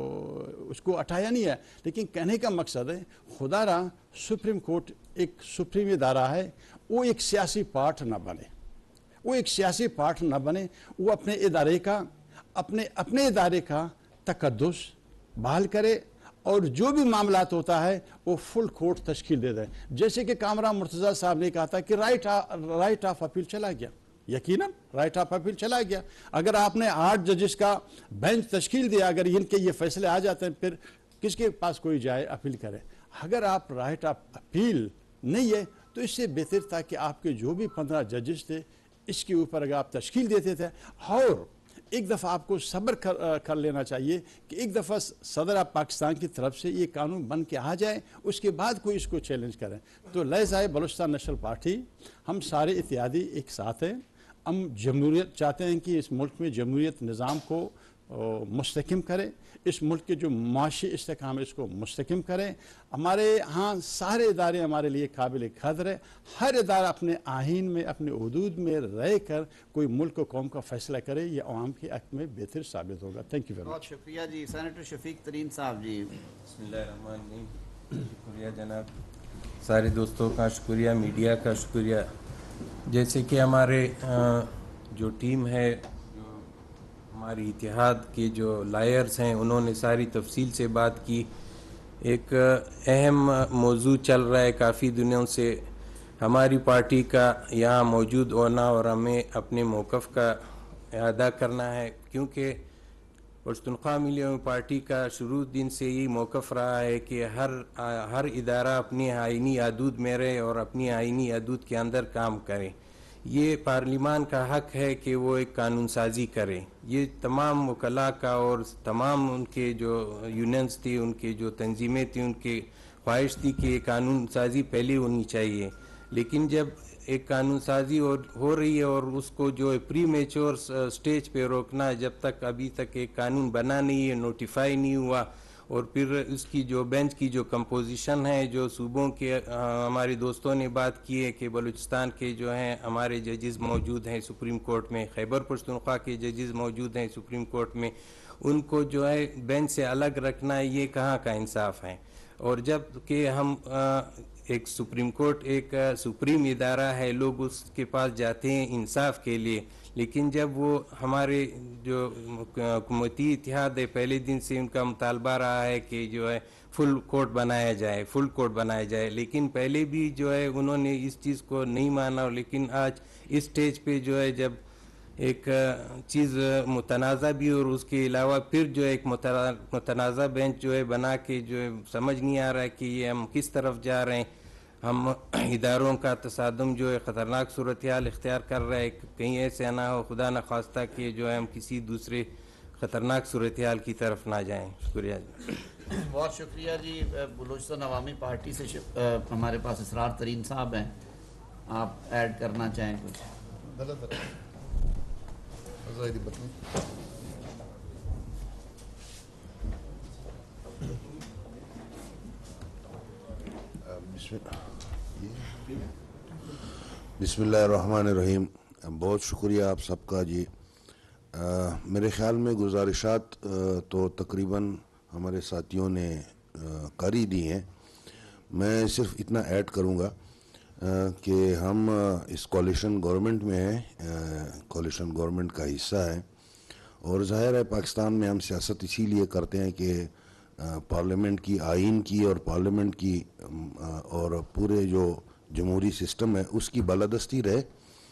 उसको हटाया नहीं है। लेकिन कहने का मकसद है खुदारा सुप्रीम कोर्ट एक सुप्रीम इदारा है, वो एक सियासी पार्ट ना बने, वो एक सियासी पार्ट ना बने, वो अपने इदारे का, अपने इदारे का तकद्दुस बहाल करे और जो भी मामलात होता है वो फुल कोर्ट तश्कील दे दे। जैसे कि कामरान मुर्तज़ा साहब ने कहा था कि राइट ऑफ अपील चला गया, यकीनन राइट ऑफ अपील चला गया। अगर आपने 8 जजेस का बेंच तश्कील दिया, अगर इनके ये फैसले आ जाते हैं, फिर किसके पास कोई जाए अपील करे? अगर आप राइट ऑफ अपील नहीं है तो इससे बेहतर था कि आपके जो भी 15 जजेस थे इसके ऊपर अगर आप तश्कील देते थे, और एक दफ़ा आपको सब्र कर लेना चाहिए कि एक दफ़ा सदर ऑफ पाकिस्तान की तरफ से ये कानून बन के आ जाए, उसके बाद कोई इसको चैलेंज करें। तो लहज़ाए बलूचिस्तान नेशनल पार्टी हम सारे इत्यादी एक साथ हैं। हम जमहूरियत चाहते हैं कि इस मुल्क में जमहूरियत निज़ाम को मुस्तहकम करें, इस मुल्क के जो माशी इस्तेकाम है इसको मुस्तहकम करें। हमारे यहाँ सारे इदारे हमारे लिए काबिल कदर है। हर इदारा अपने आहीन में, अपने हुदूद में रह कर कोई मुल्क और कौम का फैसला करे, ये अवाम के हक़ में बेहतर साबित होगा। Thank you very much.
बहुत शुक्रिया जी। सेनेटर शफीक तरीन साहब जी।
बिस्मिल्लाहिर्रहमानिर्रहीम। शुक्रिया जनाब, सारे दोस्तों का शुक्रिया, मीडिया का शुक्रिया। जैसे कि हमारे जो टीम है, हमारी इतिहाद के जो लायर्स हैं, उन्होंने सारी तफसील से बात की। एक अहम मौजू चल रहा है काफ़ी दिनों से हमारी पार्टी का यहाँ मौजूद होना, और हमें अपने मौक़िफ़ का अदा करना है, क्योंकि पश्तूनख्वा मिली पार्टी का शुरू दिन से यही मौक़िफ़ रहा है कि हर इदारा अपनी आइनी हदूद में रहे और अपनी आइनी हदूद के अंदर काम करे। ये पार्लिमान का हक़ है कि वो एक कानून साजी करे। ये तमाम वकला का और तमाम उनके जो यूनियंस थी, उनके जो तंजीमें थी, उनकी ख्वाहिश थी कि कानून साजी पहले होनी चाहिए। लेकिन जब एक कानून साजी हो रही है और उसको जो प्री मेच्योर स्टेज पे रोकना, जब तक अभी तक एक कानून बना नहीं है, नोटिफाई नहीं हुआ, और फिर उसकी जो बेंच की जो कंपोजिशन है, जो सूबों के हमारे दोस्तों ने बात की है कि बलूचिस्तान के जो हैं हमारे जजेस मौजूद हैं सुप्रीम कोर्ट में, खैबर पख्तूनख्वा के जजेस मौजूद हैं सुप्रीम कोर्ट में, ان کو جو ہے بینچ سے الگ رکھنا یہ کہاں کا انصاف ہے؟ اور جب کہ ہم ایک سپریم کورٹ ایک سپریم ادارہ ہے، لوگ اس کے پاس جاتے ہیں انصاف کے لیے، لیکن جب وہ ہمارے جو حکومتی اتحاد ہے پہلے دن سے ان کا مطالبہ رہا ہے کہ جو ہے فل کورٹ بنایا جائے، لیکن پہلے بھی جو ہے انہوں نے اس چیز کو نہیں مانا، لیکن آج اس سٹیج پہ جو ہے جب ایک چیز متنازع بھی اور اس کے علاوہ پھر جو ایک متنازع بینچ جو ہے بنا کے جو ہے سمجھ نہیں آ رہا ہے کہ یہ ہم کس طرف جا رہے ہیں. ہم اداروں کا تصادم جو ہے خطرناک صورتحال اختیار کر رہا ہے، کہیں ایسے نہ ہو خدا نخواستہ کہ جو ہے ہم کسی دوسرے خطرناک صورتحال کی طرف نہ جائیں. شکریہ جی.
بہت شکریہ جی. بلوچستان عوامی پارٹی سے ہمارے پاس اسرار ترین صاحب ہیں، آپ ایڈ کرنا چاہیں کچھ؟
بسم اللہ الرحمن الرحیم. بہت شکریہ آپ سب کا جی. میرے خیال میں گزارشات تو تقریباً ہمارے ساتھیوں نے کر ہی دی ہیں. میں صرف اتنا ایڈ کروں گا کہ ہم اس کولیشن گورنمنٹ میں ہیں، کولیشن گورنمنٹ کا حصہ ہے، اور ظاہر ہے پاکستان میں ہم سیاست اسی لیے کرتے ہیں کہ پارلیمنٹ کی آئین کی اور پارلیمنٹ کی اور پورے جو جمہوری سسٹم ہے اس کی بالادستی رہے.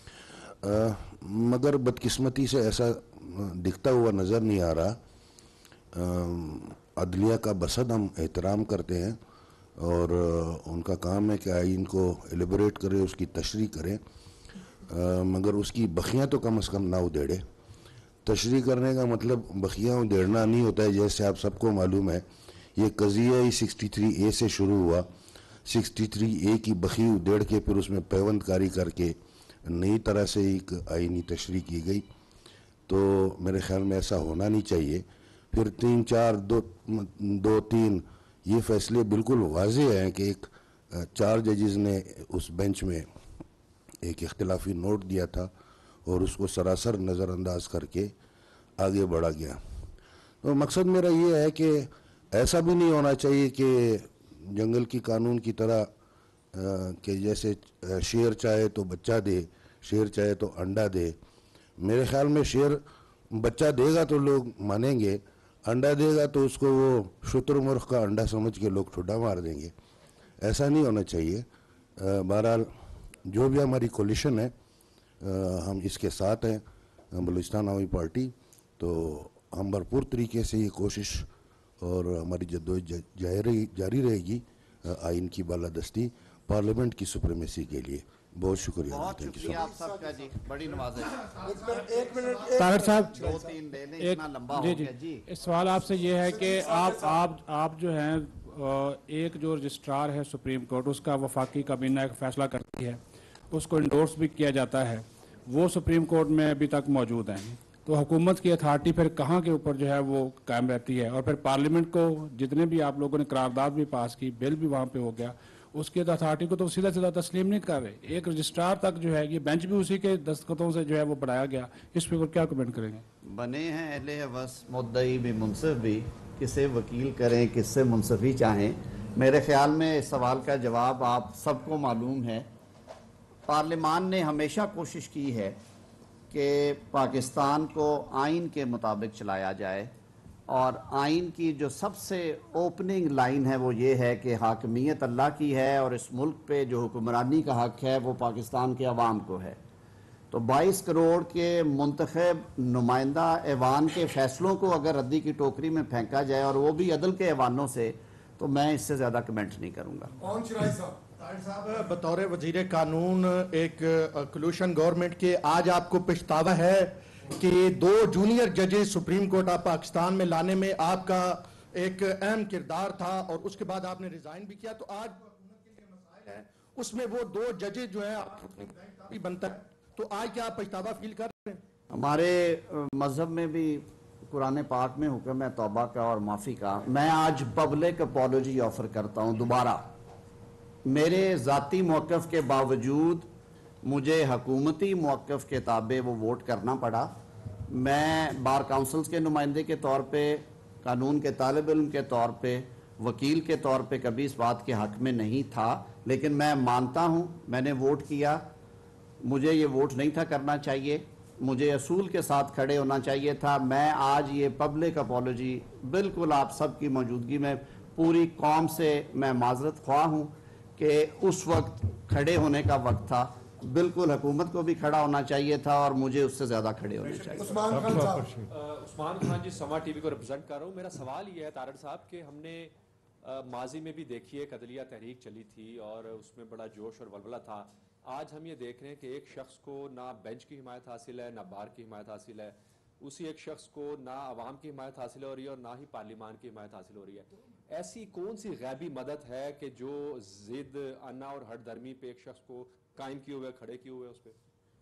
مگر بدقسمتی سے ایسا دکھتا ہوا نظر نہیں آ رہا. عدلیہ کا بصد ہم احترام کرتے ہیں اور ان کا کام ہے کہ آئین کو ایلیبریٹ کرے، اس کی تشریح کرے، مگر اس کی بخیاں تو کم از کم نہ ادھیڑے. تشریح کرنے کا مطلب بخیاں ادھیڑنا نہیں ہوتا ہے. جیسے آپ سب کو معلوم ہے یہ قضیہ ہی 63A سے شروع ہوا. 63A کی بخی ادھیڑ کے پھر اس میں پیوند کاری کر کے نئی طرح سے ایک آئینی تشریح کی گئی. تو میرے خیال میں ایسا ہونا نہیں چاہیے. پھر 3-4-2-3 یہ فیصلے بالکل واضح ہیں کہ ایک 4 ججز نے اس بینچ میں ایک اختلافی نوٹ دیا تھا اور اس کو سراسر نظر انداز کر کے آگے بڑھا گیا. تو مقصد میرا یہ ہے کہ ایسا بھی نہیں ہونا چاہیے کہ جنگل کی قانون کی طرح کہ جیسے شیر چاہے تو بچہ دے، شیر چاہے تو انڈا دے. میرے خیال میں شیر بچہ دے گا تو لوگ مانیں گے، انڈا دے گا تو اس کو وہ شتر مرغ کا انڈا سمجھ کے لوگ ٹھڈا مار دیں گے. ایسا نہیں ہونا چاہیے. بہرحال جو بھی ہماری کولیشن ہے ہم اس کے ساتھ ہیں، بلوچستان عوامی پارٹی. تو ہم بھرپور طریقے سے یہ کوشش اور ہماری جدوجہد جاری رہے گی آئین کی بالادستی، پارلیمنٹ کی سپریمیسی کے لیے. بہت شکریہ.
بہت شکریہ آپ سب کا جی، بڑی نوازش.
طاہر صاحب
2-3 لے لیں، اتنا لمبا ہو گیا جی.
سوال آپ سے یہ ہے کہ آپ جو ہیں ایک جو رجسٹرار ہے سپریم کورٹ، اس کا وفاقی کابینہ ایک فیصلہ کرتی ہے، اس کو انڈورس بھی کیا جاتا ہے، وہ سپریم کورٹ میں ابھی تک موجود ہیں. تو حکومت کی اتھارٹی پھر کہاں کے اوپر جو ہے وہ قائم رہتی ہے؟ اور پھر پارلیمنٹ کو جتنے بھی آپ لوگوں نے قرارداد بھی پاس کی، بل بھی وہاں پہ ہو گیا، اس کی اتھارٹی کو تو سیدھا تسلیم نہیں کر رہے. ایک رجسٹرار تک جو ہے یہ بینچ بھی اسی کے دستخطوں سے جو ہے وہ بڑھایا گیا. اس پہ کیا کمنٹ کریں گے؟
بنے ہیں اہل حوث مدعی بھی منصف بھی، کسے وکیل کریں کس سے منصفی چاہیں. میرے خیال میں اس سوال کا جواب آپ سب کو معلوم ہے. پارلیمان نے ہمیشہ کوشش کی ہے کہ پاکستان کو آئین کے مطابق چلایا جائے، اور آئین کی جو سب سے اوپننگ لائن ہے وہ یہ ہے کہ حاکمیت اللہ کی ہے اور اس ملک پہ جو حکمرانی کا حق ہے وہ پاکستان کے عوام کو ہے. تو 22 کروڑ کے منتخب نمائندہ ایوان کے فیصلوں کو اگر ردی کی ٹوکری میں پھینکا جائے اور وہ بھی عدل کے ایوانوں سے، تو میں اس سے زیادہ کمنٹ نہیں کروں گا.
طاہر صاحب بطور وزیر قانون ایک کولوشن گورنمنٹ کے آج آپ کو پچھتاوا ہے کہ 2 جونیئر ججز سپریم کورٹ آف پاکستان میں لانے میں آپ کا ایک اہم کردار تھا اور اس کے بعد آپ نے ریزائن بھی کیا. تو آج حکومت کے لیے مسائل ہیں، اس میں وہ 2 ججز جو ہیں بھی بنتا ہے. تو آج کیا آپ پچھتاوا فیل کر رہے ہیں؟
ہمارے مذہب میں بھی قرآن پاک میں حکم ہے توبہ کا اور معافی کا. میں آج پبلک اپولوجی آفر کرتا ہوں دوبارہ. میرے ذاتی موقف کے باوجود مجھے حکومتی موقف کے تابع وہ ووٹ کرنا پڑا، میں بار کاؤنسلز کے نمائندے کے طور پہ، قانون کے طالب علم کے طور پہ، وکیل کے طور پہ کبھی اس بات کے حق میں نہیں تھا، لیکن میں مانتا ہوں میں نے ووٹ کیا، مجھے یہ ووٹ نہیں تھا کرنا چاہیے، مجھے اصول کے ساتھ کھڑے ہونا چاہیے تھا۔ میں آج یہ پبلک اپولوجی بالکل آپ سب کی موجودگی میں پوری قوم سے میں معذرت خواہ ہوں کہ اس وقت کھڑے ہونے کا وقت تھا، بالکل حکومت کو بھی کھڑا ہونا چاہیے تھا اور مجھے اس سے زیادہ کھڑے ہونے چاہیے۔
عثمان خان جی، سما ٹی وی کو ریپرزینٹ کر رہا ہوں۔ میرا سوال یہ ہے طارڑ صاحب کہ ہم نے ماضی میں بھی دیکھی ایک عدلیہ تحریک چلی تھی اور اس میں بڑا جوش اور ولولہ تھا۔ آج ہم یہ دیکھ رہے ہیں کہ ایک شخص کو نہ بینچ کی حمایت حاصل ہے، نہ بار کی حمایت حاصل ہے، اسی ایک شخص کو نہ عوام کی حمایت حاصل ہو رہی ہے اور نہ ہی پارلیمان کی حمایت حاصل ہو رہی ہے۔ ایسی کون سی غیبی مدد ہے کہ جو ضد، انا اور ہٹ درمی پہ ایک شخص کو قائم کیے ہوئے، کھڑے کیے ہوئے اس پہ؟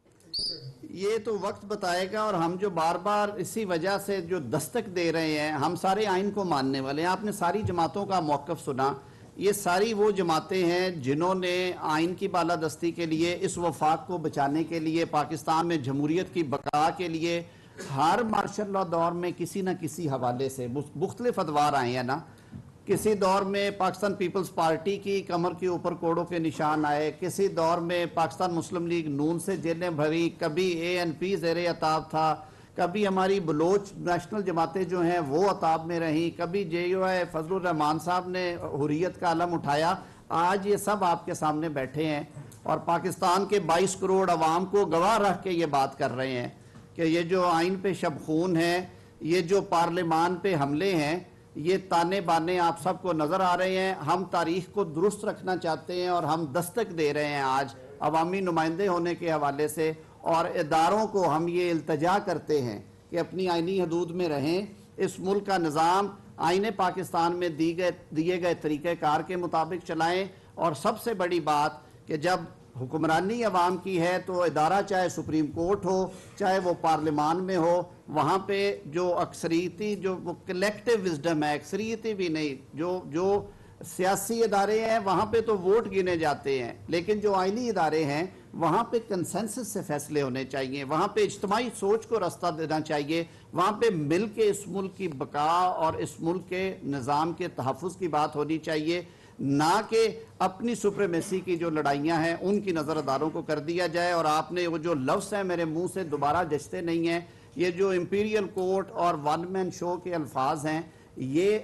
یہ تو وقت بتائے گا، اور ہم جو بار بار اسی وجہ سے جو دستک دے رہے ہیں، ہم سارے آئین کو ماننے والے ہیں۔ آپ نے ساری جماعتوں کا موقف سنا، یہ ساری وہ جماعتیں ہیں جنہوں نے آئین کی بالادستی کے لیے، اس وفاق کو بچانے کے لیے، پاکستان میں جمہوریت کی بقا کے لیے ہر مارشل لا دور میں کسی نہ کسی حوالے سے مختلف ادوار آئے ہیں نا۔ کسی دور میں پاکستان پیپلز پارٹی کی کمر کے اوپر کوڑوں کے نشان آئے، کسی دور میں پاکستان مسلم لیگ نون سے جیلیں بھری، کبھی اے این پی زیر عتاب تھا، کبھی ہماری بلوچ نیشنل جماعتیں جو ہیں وہ عتاب میں رہیں، کبھی جے یو آئی فضل الرحمان صاحب نے حریت کا علم اٹھایا۔ آج یہ سب آپ کے سامنے بیٹھے ہیں اور پاکستان کے 22 کروڑ عوام کو گواہ رکھ کے یہ بات کر رہے ہیں کہ یہ جو آئین پہ شب خون ہے، یہ جو پارلیمان پہ حملے ہیں، یہ تانے بانے آپ سب کو نظر آ رہے ہیں۔ ہم تاریخ کو درست رکھنا چاہتے ہیں اور ہم دستک دے رہے ہیں آج عوامی نمائندے ہونے کے حوالے سے، اور اداروں کو ہم یہ التجا کرتے ہیں کہ اپنی آئینی حدود میں رہیں، اس ملک کا نظام آئین پاکستان میں دیے گئے طریقہ کار کے مطابق چلائیں، اور سب سے بڑی بات کہ جب حکمرانی عوام کی ہے تو ادارہ چاہے سپریم کورٹ ہو، چاہے وہ پارلیمان میں ہو، وہاں پہ جو اکثریتی، جو وہ کلیکٹیو وزڈم ہے، اکثریتی بھی نہیں، جو سیاسی ادارے ہیں وہاں پہ تو ووٹ گنے جاتے ہیں، لیکن جو آئینی ادارے ہیں وہاں پہ کنسنسس سے فیصلے ہونے چاہیے، وہاں پہ اجتماعی سوچ کو رستہ دینا چاہیے، وہاں پہ مل کے اس ملک کی بقا اور اس ملک کے نظام کے تحفظ کی بات ہونی چاہیے، نہ کہ اپنی سپریمیسی کی جو لڑائیاں ہیں ان کی نظر اداروں کو کر دیا جائے۔ اور آپ نے وہ جو لفظ ہیں میرے منہ سے دوبارہ جچتے نہیں ہیں، یہ جو امپیریل کورٹ اور ون مین شو کے الفاظ ہیں، یہ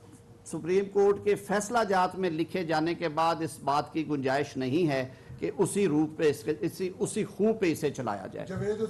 سپریم کورٹ کے فیصلہ جات میں لکھے جانے کے بعد اس بات کی گنجائش نہیں ہے کہ اسی روپ پہ اسی خو پہ اسے چلایا جائے۔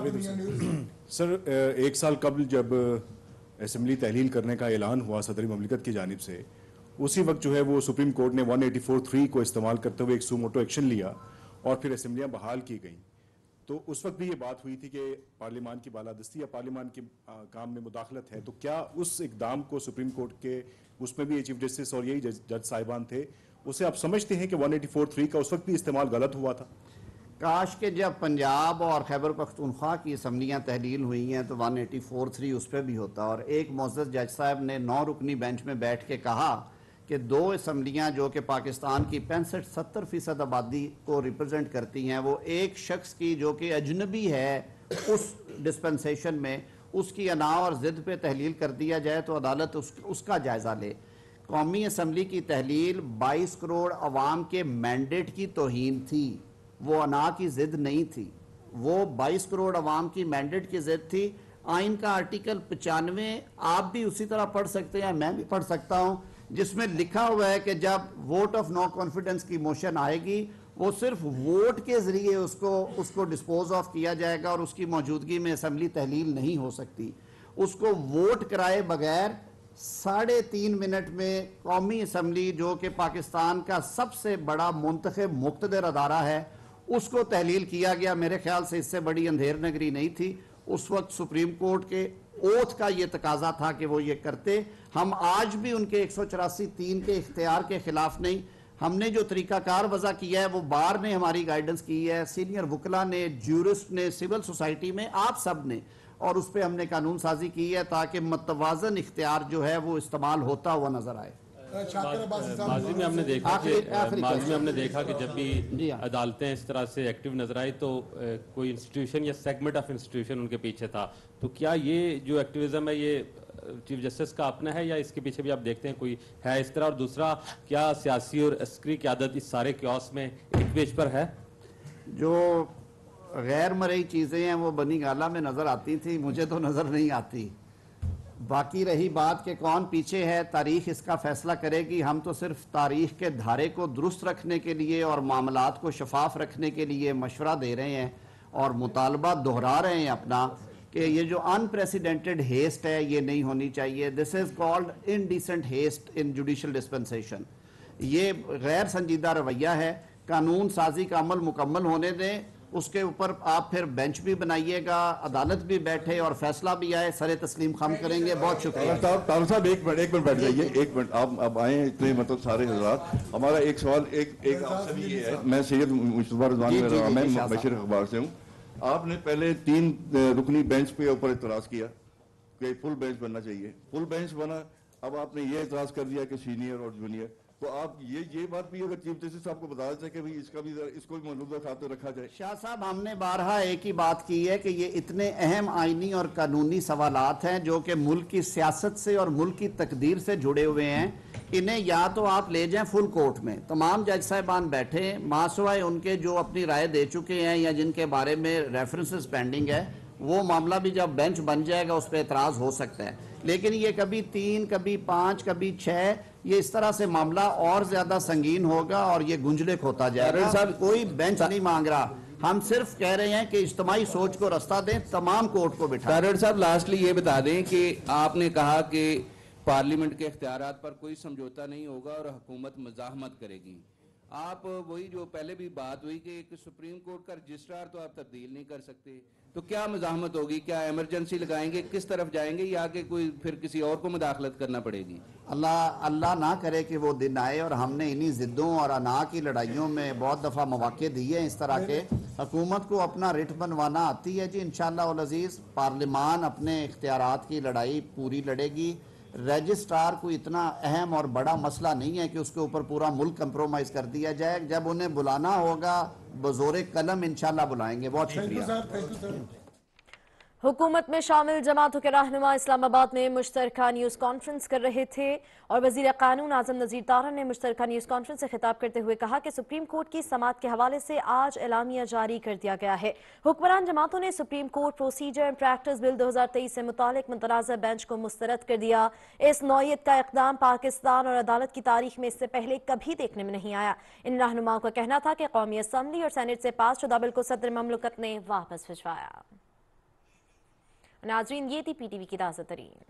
سر، ایک سال قبل جب اسمبلی تحلیل کرنے کا اعلان ہوا صدر مملکت کی جانب سے، اسی وقت جو ہے وہ سپریم کورٹ نے 184(3) کو استعمال کرتے ہوئے ایک سو موٹو ایکشن لیا اور پھر اسمبلیاں بحال کی گئیں۔ تو اس وقت بھی یہ بات ہوئی تھی کہ پارلیمان کی بالادستی یا پارلیمان کے کام میں مداخلت ہے، تو کیا اس اقدام کو سپریم کورٹ کے، اس میں بھی چیف جسٹس اور یہی جج صاحبان تھے، اسے آپ سمجھتے ہیں کہ 184(3) کا اس وقت بھی استعمال غلط ہوا تھا؟
کاش کہ جب پنجاب اور خیبر پختونخوا کی اسمبلیاں تحلیل ہوئی ہیں تو 184(3) اس پہ بھی ہوتا، اور ایک معزز جج صاحب نے 9 رکنی بینچ میں بیٹھ کے کہا کہ 2 اسمبلیاں جو کہ پاکستان کی 65-70% آبادی کو ریپرزینٹ کرتی ہیں، وہ ایک شخص کی جو کہ اجنبی ہے اس ڈسپنسیشن میں، اس کی انا اور ضد پہ تحلیل کر دیا جائے تو عدالت اس کا جائزہ لے۔ قومی اسمبلی کی تحلیل 22 کروڑ عوام کے مینڈیٹ کی توہین تھی، وہ انا کی ضد نہیں تھی، وہ 22 کروڑ عوام کی مینڈیٹ کی ضد تھی۔ آئین کا آرٹیکل 95 آپ بھی اسی طرح پڑھ سکتے ہیں، میں بھی پڑھ سکتا ہوں، جس میں لکھا ہوا ہے کہ جب ووٹ آف نو کانفیڈنس کی موشن آئے گی، وہ صرف ووٹ کے ذریعے اس کو ڈسپوز آف کیا جائے گا اور اس کی موجودگی میں اسمبلی تحلیل نہیں ہو سکتی۔ اس کو ووٹ کرائے بغیر 3.5 منٹ میں قومی اسمبلی جو کہ پاکستان کا سب سے بڑا منتخب مقتدر ادارہ ہے، اس کو تحلیل کیا گیا۔ میرے خیال سے اس سے بڑی اندھیر نگری نہیں تھی۔ اس وقت سپریم کورٹ کے اوتھ کا یہ تقاضا تھا کہ وہ یہ کرتے۔ ہم آج بھی ان کے 184(3) کے اختیار کے خلاف نہیں۔ ہم نے جو طریقہ کار وضع کیا ہے وہ بار نے ہماری گائیڈنس کی ہے، سینئر وکلا نے، جیورسٹ نے، سول سوسائٹی میں، آپ سب نے، اور اس پہ ہم نے قانون سازی کی ہے تاکہ متوازن اختیار جو ہے وہ استعمال ہوتا ہوا نظر آئے۔
माजी में हमने देखा कि जब भी अदालतें इस तरह से एक्टिव नजर आई तो कोई इंस्टीट्यूशन या सेगमेंट ऑफ इंस्टीट्यूशन उनके पीछे था, तो क्या ये जो एक्टिविज्म है ये चीफ जस्टिस का अपना है या इसके पीछे भी आप देखते हैं कोई है इस तरह? और दूसरा, क्या सियासी और अस्करी क़यादत इस सारे क्योस में एक पेज पर है?
जो गैर मरई चीज़ें हैं वो बनी गाला में नज़र आती थी, मुझे तो नज़र नहीं आती। बाकी रही बात कि कौन पीछे है, तारीख इसका फैसला करेगी। हम तो सिर्फ तारीख के धारे को दुरुस्त रखने के लिए और मामलात को शफाफ रखने के लिए मशवरा दे रहे हैं और मुतालबा दोहरा रहे हैं अपना कि ये जो अनप्रेसिडेंटेड हेस्ट है ये नहीं होनी चाहिए। This is called indecent haste in judicial dispensation. ये गैर संजीदा रवैया है। कानून साजी का अमल मुकम्मल होने दें, उसके ऊपर आप फिर बेंच भी बनाइएगा, अदालत भी बैठे और फैसला भी आए, सरे तस्लीम खम करेंगे। बहुत शुक्रिया।
तार साहब एक मिनट बैठ जाइए, एक मिनट। आप अब आए इतने मतलब सारे हजरात, हमारा एक सवाल एक आपसे भी ये है। मैं सैयद मुस्तफा रिजवान मैं बशीर अखबार से हूँ। आपने पहले 3 रुकनी बेंच पे ऊपर इतराज किया कि फुल बेंच बनना चाहिए, फुल बेंच बना। अब आपने ये इतराज कर दिया कि सीनियर और जूनियर, तो आप ये बात भी अगर चीफ जस्टिस साहब को बता देते कि भाई इसका भी इसको भी मौजूदा खाते रखा जाए।
शाह साहब, हमने बारहा एक ही बात की है कि ये इतने अहम आईनी और कानूनी सवालात हैं जो कि मुल्क की सियासत से और मुल्क की तकदीर से जुड़े हुए हैं। इन्हें या तो आप ले जाएं फुल कोर्ट में, तमाम जज साहिबान बैठे, मासवाए उनके जो अपनी राय दे चुके हैं या जिनके बारे में रेफरेंसेस पेंडिंग है, वो मामला भी जब बेंच बन जाएगा उस पर एतराज़ हो सकता है। लेकिन ये कभी 3, कभी 5, कभी 6, ये इस तरह से मामला और ज्यादा संगीन होगा और ये गुंजलिक होता जाएगा। साहब, कोई बेंच नहीं मांग रहा, हम सिर्फ कह रहे हैं कि इज्तिमाई सोच को रास्ता दें, तमाम कोर्ट को बिठा।
तारड़ साहब, लास्टली ये बता दें कि आपने कहा कि पार्लियामेंट के इख्तियारात पर कोई समझौता नहीं होगा और हुकूमत मज़ाहमत करेगी। आप वही जो पहले भी बात हुई कि एक सुप्रीम कोर्ट का रजिस्ट्रार तो आप तब्दील नहीं कर सकते, तो क्या मज़ाहमत होगी? क्या इमरजेंसी लगाएंगे? किस तरफ जाएंगे? या कि कोई फिर किसी और को मुदाखलत करना पड़ेगी?
अल्लाह ना करे कि वो दिन आए। और हमने इन्हीं जिद्दों और अना की लड़ाइयों में बहुत दफ़ा मौके दिए हैं इस तरह के। हुकूमत को अपना रिट बनवाना आती है जी, इंशाअल्लाह उल अज़ीज़। पार्लिमान अपने इख्तियारात की लड़ाई पूरी लड़ेगी। रजिस्ट्रार को इतना अहम और बड़ा मसला नहीं है कि उसके ऊपर पूरा मुल्क कंप्रोमाइज कर दिया जाए। जब उन्हें बुलाना होगा बज़ोरे कलम इंशाल्लाह बुलाएंगे। बहुत शुक्रिया।
हुकूमत में शामिल जमातों के रहनुमा इस्लामाबाद में मुश्तरका न्यूज़ कॉन्फ्रेंस कर रहे थे और वज़ीर कानून आज़म नज़ीर तारा ने मुश्तरका न्यूज़ कॉन्फ्रेंस से खिताब करते हुए कहा कि सुप्रीम कोर्ट की समाअत के हवाले से आज एलामिया जारी कर दिया गया है। हुक्मरान जमातों ने supreme court procedure and practice bill 2023 से मुतालिक मुतनाज़ा बेंच को मुस्तरद कर दिया। इस नौयत का इक़दाम पाकिस्तान और अदालत की तारीख में इससे पहले कभी देखने में नहीं आया। इन रहनुमाओं का कहना था कि कौमी असम्बली और सेनेट से पास शुदा बिल को सदर ममलकत ने वापस भिजवाया। नाज़रीन, ये थी PTV की ताज़ा तरीन।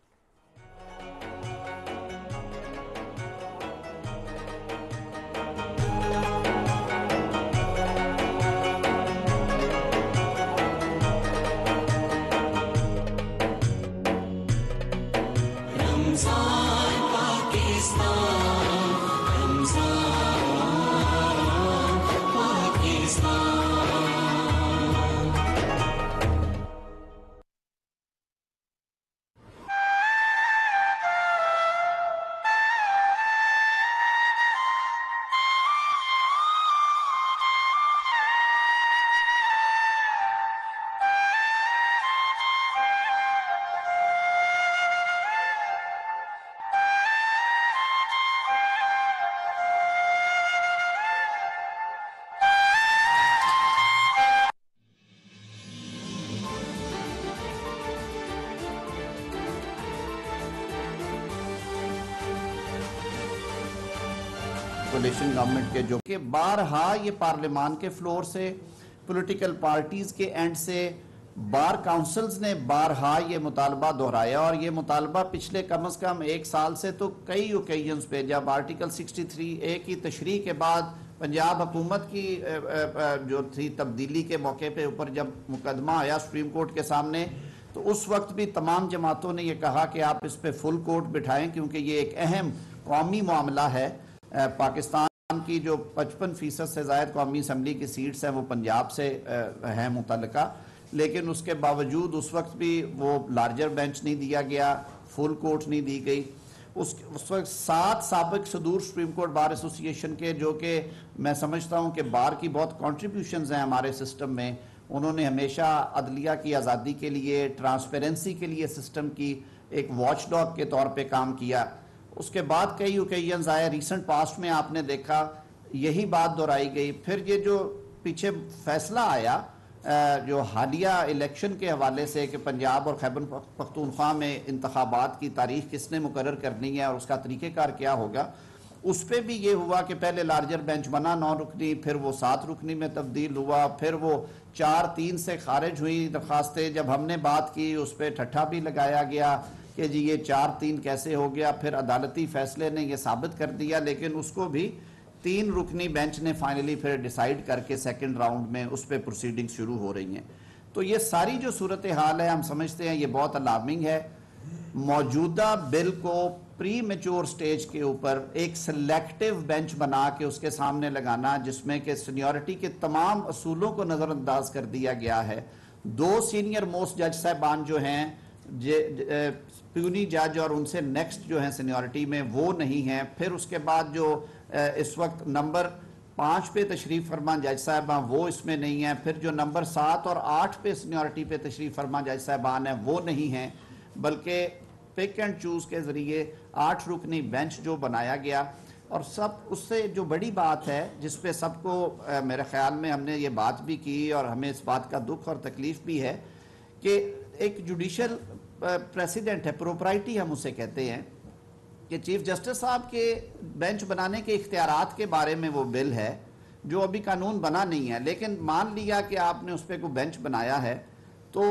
कोलिशन गवर्नमेंट के जो कि बारहा ये पार्लियामान के फ्लोर से, पॉलिटिकल पार्टीज के एंड से, बार काउंसिल्स ने बारहा ये मुतालबा दोहराया और ये मुतालबा पिछले कम अज़ कम 1 साल से तो कई ओकेजन्स पे, जब आर्टिकल 63A की तशरीह के बाद पंजाब हुकूमत की जो थी तब्दीली के मौके पे ऊपर जब मुकदमा आया सुप्रीम कोर्ट के सामने, तो उस वक्त भी तमाम जमातों ने ये कहा कि आप इस पे फुल कोर्ट बिठाएं क्योंकि ये एक अहम कौमी मामला है। पाकिस्तान की जो 55% से ज़ायद कौमी असम्बली की सीट्स हैं वो पंजाब से हैं मुतल्लिका, लेकिन उसके बावजूद उस वक्त भी वो लार्जर बेंच नहीं दिया गया, फुल कोर्ट नहीं दी गई। اس وقت 7 سابق صدور سپریم کورٹ بار ایسوسییشن کے، جو کہ میں سمجھتا ہوں کہ بار کی بہت کنٹریبیوشنز ہیں ہمارے سسٹم میں، انہوں نے ہمیشہ عدلیہ کی آزادی کے لیے، ٹرانسپیرنسی کے لیے سسٹم کی ایک واچ ڈاگ کے طور پہ کام کیا۔ اس کے بعد کئی اوکیزنز آئے، ریسنٹ پاسٹ میں آپ نے دیکھا یہی بات دہرائی گئی۔ پھر یہ جو پیچھے فیصلہ آیا جو حالیہ الیکشن کے حوالے سے کہ پنجاب اور خیبر پختونخوا میں انتخابات کی تاریخ کس نے مقرر کرنی ہے اور اس کا طریقہ کار کیا ہوگا، اس پہ بھی یہ ہوا کہ پہلے لارجر بینچ بنا 9 رکنی، پھر وہ 7 رکنی میں تبدیل ہوا، پھر وہ 4-3 سے خارج ہوئی درخواستیں۔ جب ہم نے بات کی اس پہ ٹھٹھا بھی لگایا گیا کہ جی یہ 4-3 کیسے ہو گیا، پھر عدالتی فیصلے نے یہ ثابت کر دیا، لیکن اس کو بھی 3 رکنی بینچ نے فائنلی پھر ڈیسائیڈ کر کے سیکنڈ راؤنڈ میں اس پہ پروسیڈنگ شروع ہو رہی ہیں۔ تو یہ ساری جو صورتحال ہے ہم سمجھتے ہیں یہ بہت الارمنگ ہے۔ موجودہ بل کو پری میچور سٹیج کے اوپر ایک سلیکٹیو بینچ بنا کے اس کے سامنے لگانا، جس میں کہ سینیورٹی کے تمام اصولوں کو نظر انداز کر دیا گیا ہے۔ 2 سینئر موسٹ جج صاحبان جو ہیں پیونی جج اور ان سے نیکسٹ جو ہیں سینیورٹی میں وہ نہیں ہیں، پھر اس کے بعد جو اس وقت نمبر 5 پہ تشریف فرما جج صاحبان وہ اس میں نہیں ہیں، پھر جو نمبر 7 اور 8 پہ سینیورٹی پہ تشریف فرما جج صاحبان ہیں وہ نہیں ہیں، بلکہ پک اینڈ چوز کے ذریعے 8 رکنی بینچ جو بنایا گیا۔ اور سب اس سے جو بڑی بات ہے جس پہ سب کو میرے خیال میں ہم نے یہ بات بھی کی اور ہمیں اس بات کا دکھ اور تکلیف بھی ہے کہ ایک جوڈیشل پریسیڈنٹ ہے، پروپرائٹی ہم اسے کہتے ہیں، کہ چیف جسٹس صاحب کے بینچ بنانے کے اختیارات کے بارے میں وہ بل ہے جو ابھی قانون بنا نہیں ہے، لیکن مان لیا کہ آپ نے اس پہ کوئی بینچ بنایا ہے تو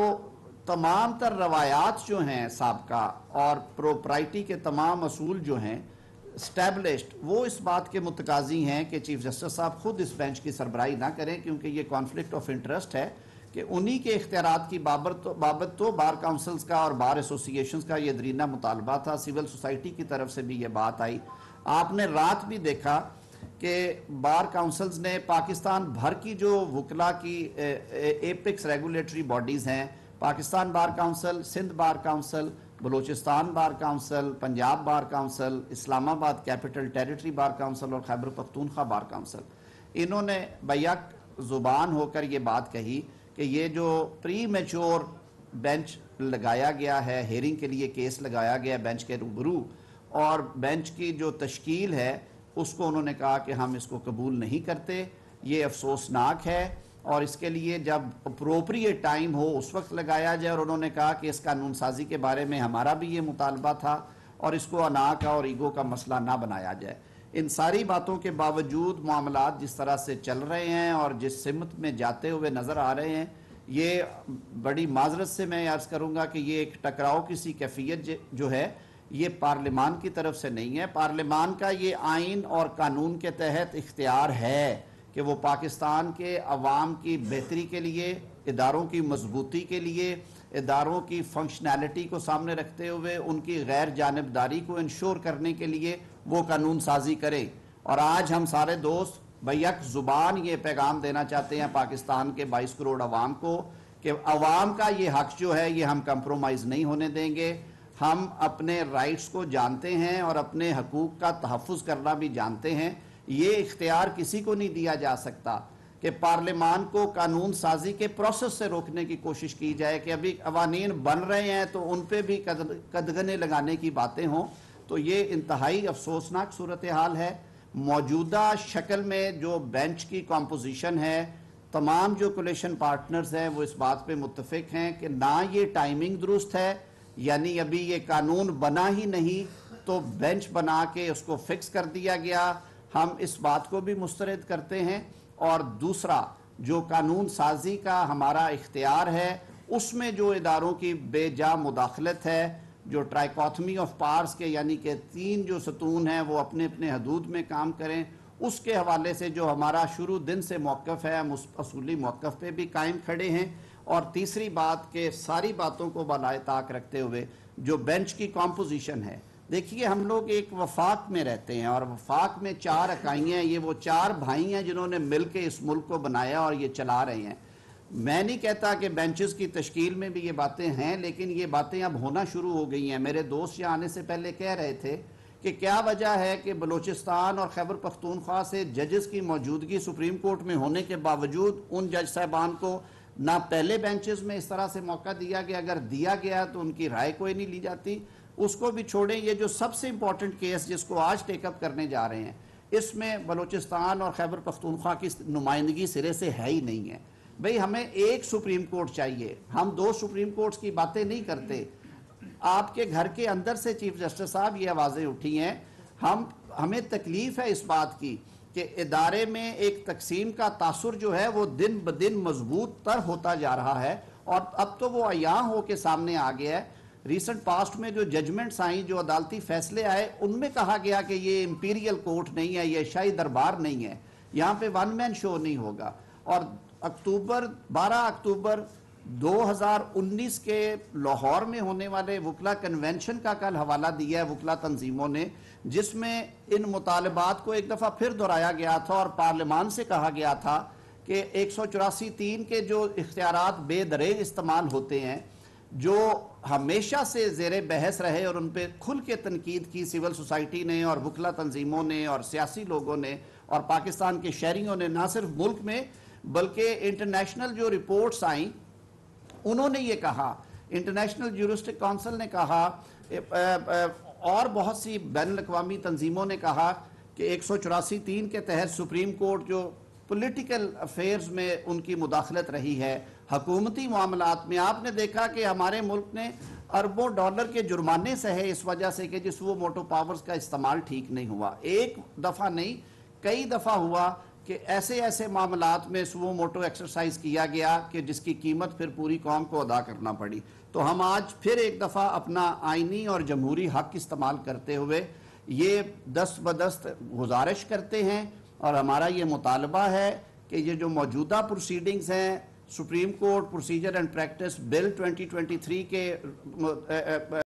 تمام تر روایات جو ہیں سابقہ اور پروپرائٹی کے تمام اصول جو ہیں اسٹیبلشڈ وہ اس بات کے متقاضی ہیں کہ چیف جسٹس صاحب خود اس بینچ کی سربراہی نہ کریں، کیونکہ یہ کانفلکٹ آف انٹرسٹ ہے کہ انہی کے اختیارات کی بابت تو بار کاؤنسلز کا اور بار ایسوسییشنز کا یہ درینہ مطالبہ تھا، سول سوسائٹی کی طرف سے بھی یہ بات آئی۔ آپ نے رات بھی دیکھا کہ بار کاؤنسلز نے پاکستان بھر کی جو وکلا کی ایپکس ریگولیٹری باڈیز ہیں، Pakistan bar council, Sindh bar council, Balochistan bar council, Punjab bar council, Islamabad capital territory بار کاؤنسل اور خیبر پختونخوا بار کاؤنسل، انہوں نے بیک زبان ہو کر یہ بات کہی کہ یہ جو پری میچور بینچ لگایا گیا ہے، ہیرنگ کے لیے کیس لگایا گیا ہے بینچ کے روبرو، اور بینچ کی جو تشکیل ہے اس کو انہوں نے کہا کہ ہم اس کو قبول نہیں کرتے، یہ افسوسناک ہے اور اس کے لیے جب اپروپریٹ ٹائم ہو اس وقت لگایا جائے، اور انہوں نے کہا کہ اس قانون سازی کے بارے میں ہمارا بھی یہ مطالبہ تھا اور اس کو انا کا اور ایگو کا مسئلہ نہ بنایا جائے۔ ان ساری باتوں کے باوجود معاملات جس طرح سے چل رہے ہیں اور جس سمت میں جاتے ہوئے نظر آ رہے ہیں، یہ بڑی معذرت سے میں عرض کروں گا کہ یہ ایک ٹکراؤ کسی کیفیت جو ہے یہ پارلیمان کی طرف سے نہیں ہے۔ پارلیمان کا یہ آئین اور قانون کے تحت اختیار ہے کہ وہ پاکستان کے عوام کی بہتری کے لیے، اداروں کی مضبوطی کے لیے، اداروں کی فنکشنالٹی کو سامنے رکھتے ہوئے ان کی غیر جانبداری کو انشور کرنے کے لیے وہ قانون سازی کرے۔ اور آج ہم سارے دوست بیک زبان یہ پیغام دینا چاہتے ہیں پاکستان کے 22 کروڑ عوام کو کہ عوام کا یہ حق جو ہے یہ ہم کمپرومائز نہیں ہونے دیں گے۔ ہم اپنے رائٹس کو جانتے ہیں اور اپنے حقوق کا تحفظ کرنا بھی جانتے ہیں۔ یہ اختیار کسی کو نہیں دیا جا سکتا کہ پارلیمان کو قانون سازی کے پروسیس سے روکنے کی کوشش کی جائے کہ ابھی قوانین بن رہے ہیں تو ان پہ بھی قدغنے لگانے کی باتیں ہوں۔ تو یہ انتہائی افسوسناک صورتحال ہے۔ موجودہ شکل میں جو بینچ کی کمپوزیشن ہے، تمام جو کولیشن پارٹنرز ہیں وہ اس بات پہ متفق ہیں کہ نہ یہ ٹائمنگ درست ہے، یعنی ابھی یہ قانون بنا ہی نہیں تو بینچ بنا کے اس کو فکس کر دیا گیا۔ ہم اس بات کو بھی مسترد کرتے ہیں، اور دوسرا جو قانون سازی کا ہمارا اختیار ہے اس میں جو اداروں کی بے جا مداخلت ہے، جو ٹرائیکوتھمی آف پاورز کے یعنی کہ 3 جو ستون ہیں وہ اپنے اپنے حدود میں کام کریں، اس کے حوالے سے جو ہمارا شروع دن سے موقف ہے ہم اس اصولی موقف پہ بھی قائم کھڑے ہیں۔ اور تیسری بات کہ ساری باتوں کو بالائے طاق رکھتے ہوئے جو بینچ کی کمپوزیشن ہے، دیکھیے ہم لوگ ایک وفاق میں رہتے ہیں اور وفاق میں 4 اکائیاں ہیں، یہ وہ 4 بھائی ہیں جنہوں نے مل کے اس ملک کو بنایا اور یہ چلا رہے ہیں۔ میں نہیں کہتا کہ بینچز کی تشکیل میں بھی یہ باتیں ہیں، لیکن یہ باتیں اب ہونا شروع ہو گئی ہیں۔ میرے دوست یہاں آنے سے پہلے کہہ رہے تھے کہ کیا وجہ ہے کہ بلوچستان اور خیبر پختونخوا سے ججز کی موجودگی سپریم کورٹ میں ہونے کے باوجود ان جج صاحبان کو نہ پہلے بینچز میں اس طرح سے موقع دیا گیا، اگر دیا گیا تو ان کی رائے کوئی نہیں لی جاتی۔ اس کو بھی چھوڑیں، یہ جو سب سے امپورٹنٹ کیس جس کو آج ٹیک اپ کرنے جا رہے ہیں، اس میں بلوچستان اور خیبر پختونخوا کی نمائندگی سرے سے ہے ہی نہیں ہے۔ بھئی ہمیں ایک سپریم کورٹ چاہیے، ہم دو سپریم کورٹس کی باتیں نہیں کرتے۔ آپ کے گھر کے اندر سے چیف جسٹس صاحب یہ آوازیں اٹھی ہیں، ہمیں تکلیف ہے اس بات کی کہ ادارے میں ایک تقسیم کا تاثر جو ہے وہ دن بدن مضبوط تر ہوتا جا رہا ہے، اور اب تو وہ عیاں ہو کے سامنے آ گیا ہے۔ ریسنٹ پاسٹ میں جو ججمنٹس آئیں، جو عدالتی فیصلے آئے، ان میں کہا گیا کہ یہ امپیریل کورٹ نہیں ہے، یہ شاہی دربار نہیں ہے، یہاں پہ ون مین شو نہیں ہوگا۔ اور 12 اکتوبر 2019 کے لاہور میں ہونے والے وکلا کنونشن کا کل حوالہ دیا ہے وکلا تنظیموں نے، جس میں ان مطالبات کو ایک دفعہ پھر دہرایا گیا تھا اور پارلیمان سے کہا گیا تھا کہ 184(3) کے جو اختیارات بے دریغ استعمال ہوتے ہیں، جو ہمیشہ سے زیر بحث رہے اور ان پہ کھل کے تنقید کی سول سوسائٹی نے اور وکلا تنظیموں نے اور سیاسی لوگوں نے اور پاکستان کے شہریوں نے، نہ صرف ملک میں بلکہ انٹرنیشنل جو رپورٹس آئیں انہوں نے یہ کہا، انٹرنیشنل جورسٹک کونسل نے کہا، اور بہت سی بین الاقوامی تنظیموں نے کہا کہ 184(3) کے تحت سپریم کورٹ جو پولیٹیکل افیئرز میں ان کی مداخلت رہی ہے، حکومتی معاملات میں۔ آپ نے دیکھا کہ ہمارے ملک نے اربوں ڈالر کے جرمانے سہے اس وجہ سے کہ جس وہ موٹو پاورز کا استعمال ٹھیک نہیں ہوا۔ ایک دفعہ نہیں، کئی دفعہ ہوا کہ ایسے معاملات میں سوو موٹو ایکسرسائز کیا گیا کہ جس کی قیمت پھر پوری قوم کو ادا کرنا پڑی۔ تو ہم آج پھر ایک دفعہ اپنا آئینی اور جمہوری حق استعمال کرتے ہوئے یہ دست بدست گزارش کرتے ہیں، اور ہمارا یہ مطالبہ ہے کہ یہ جو موجودہ پروسیڈنگز ہیں، supreme court procedure and practice bill 2023 کے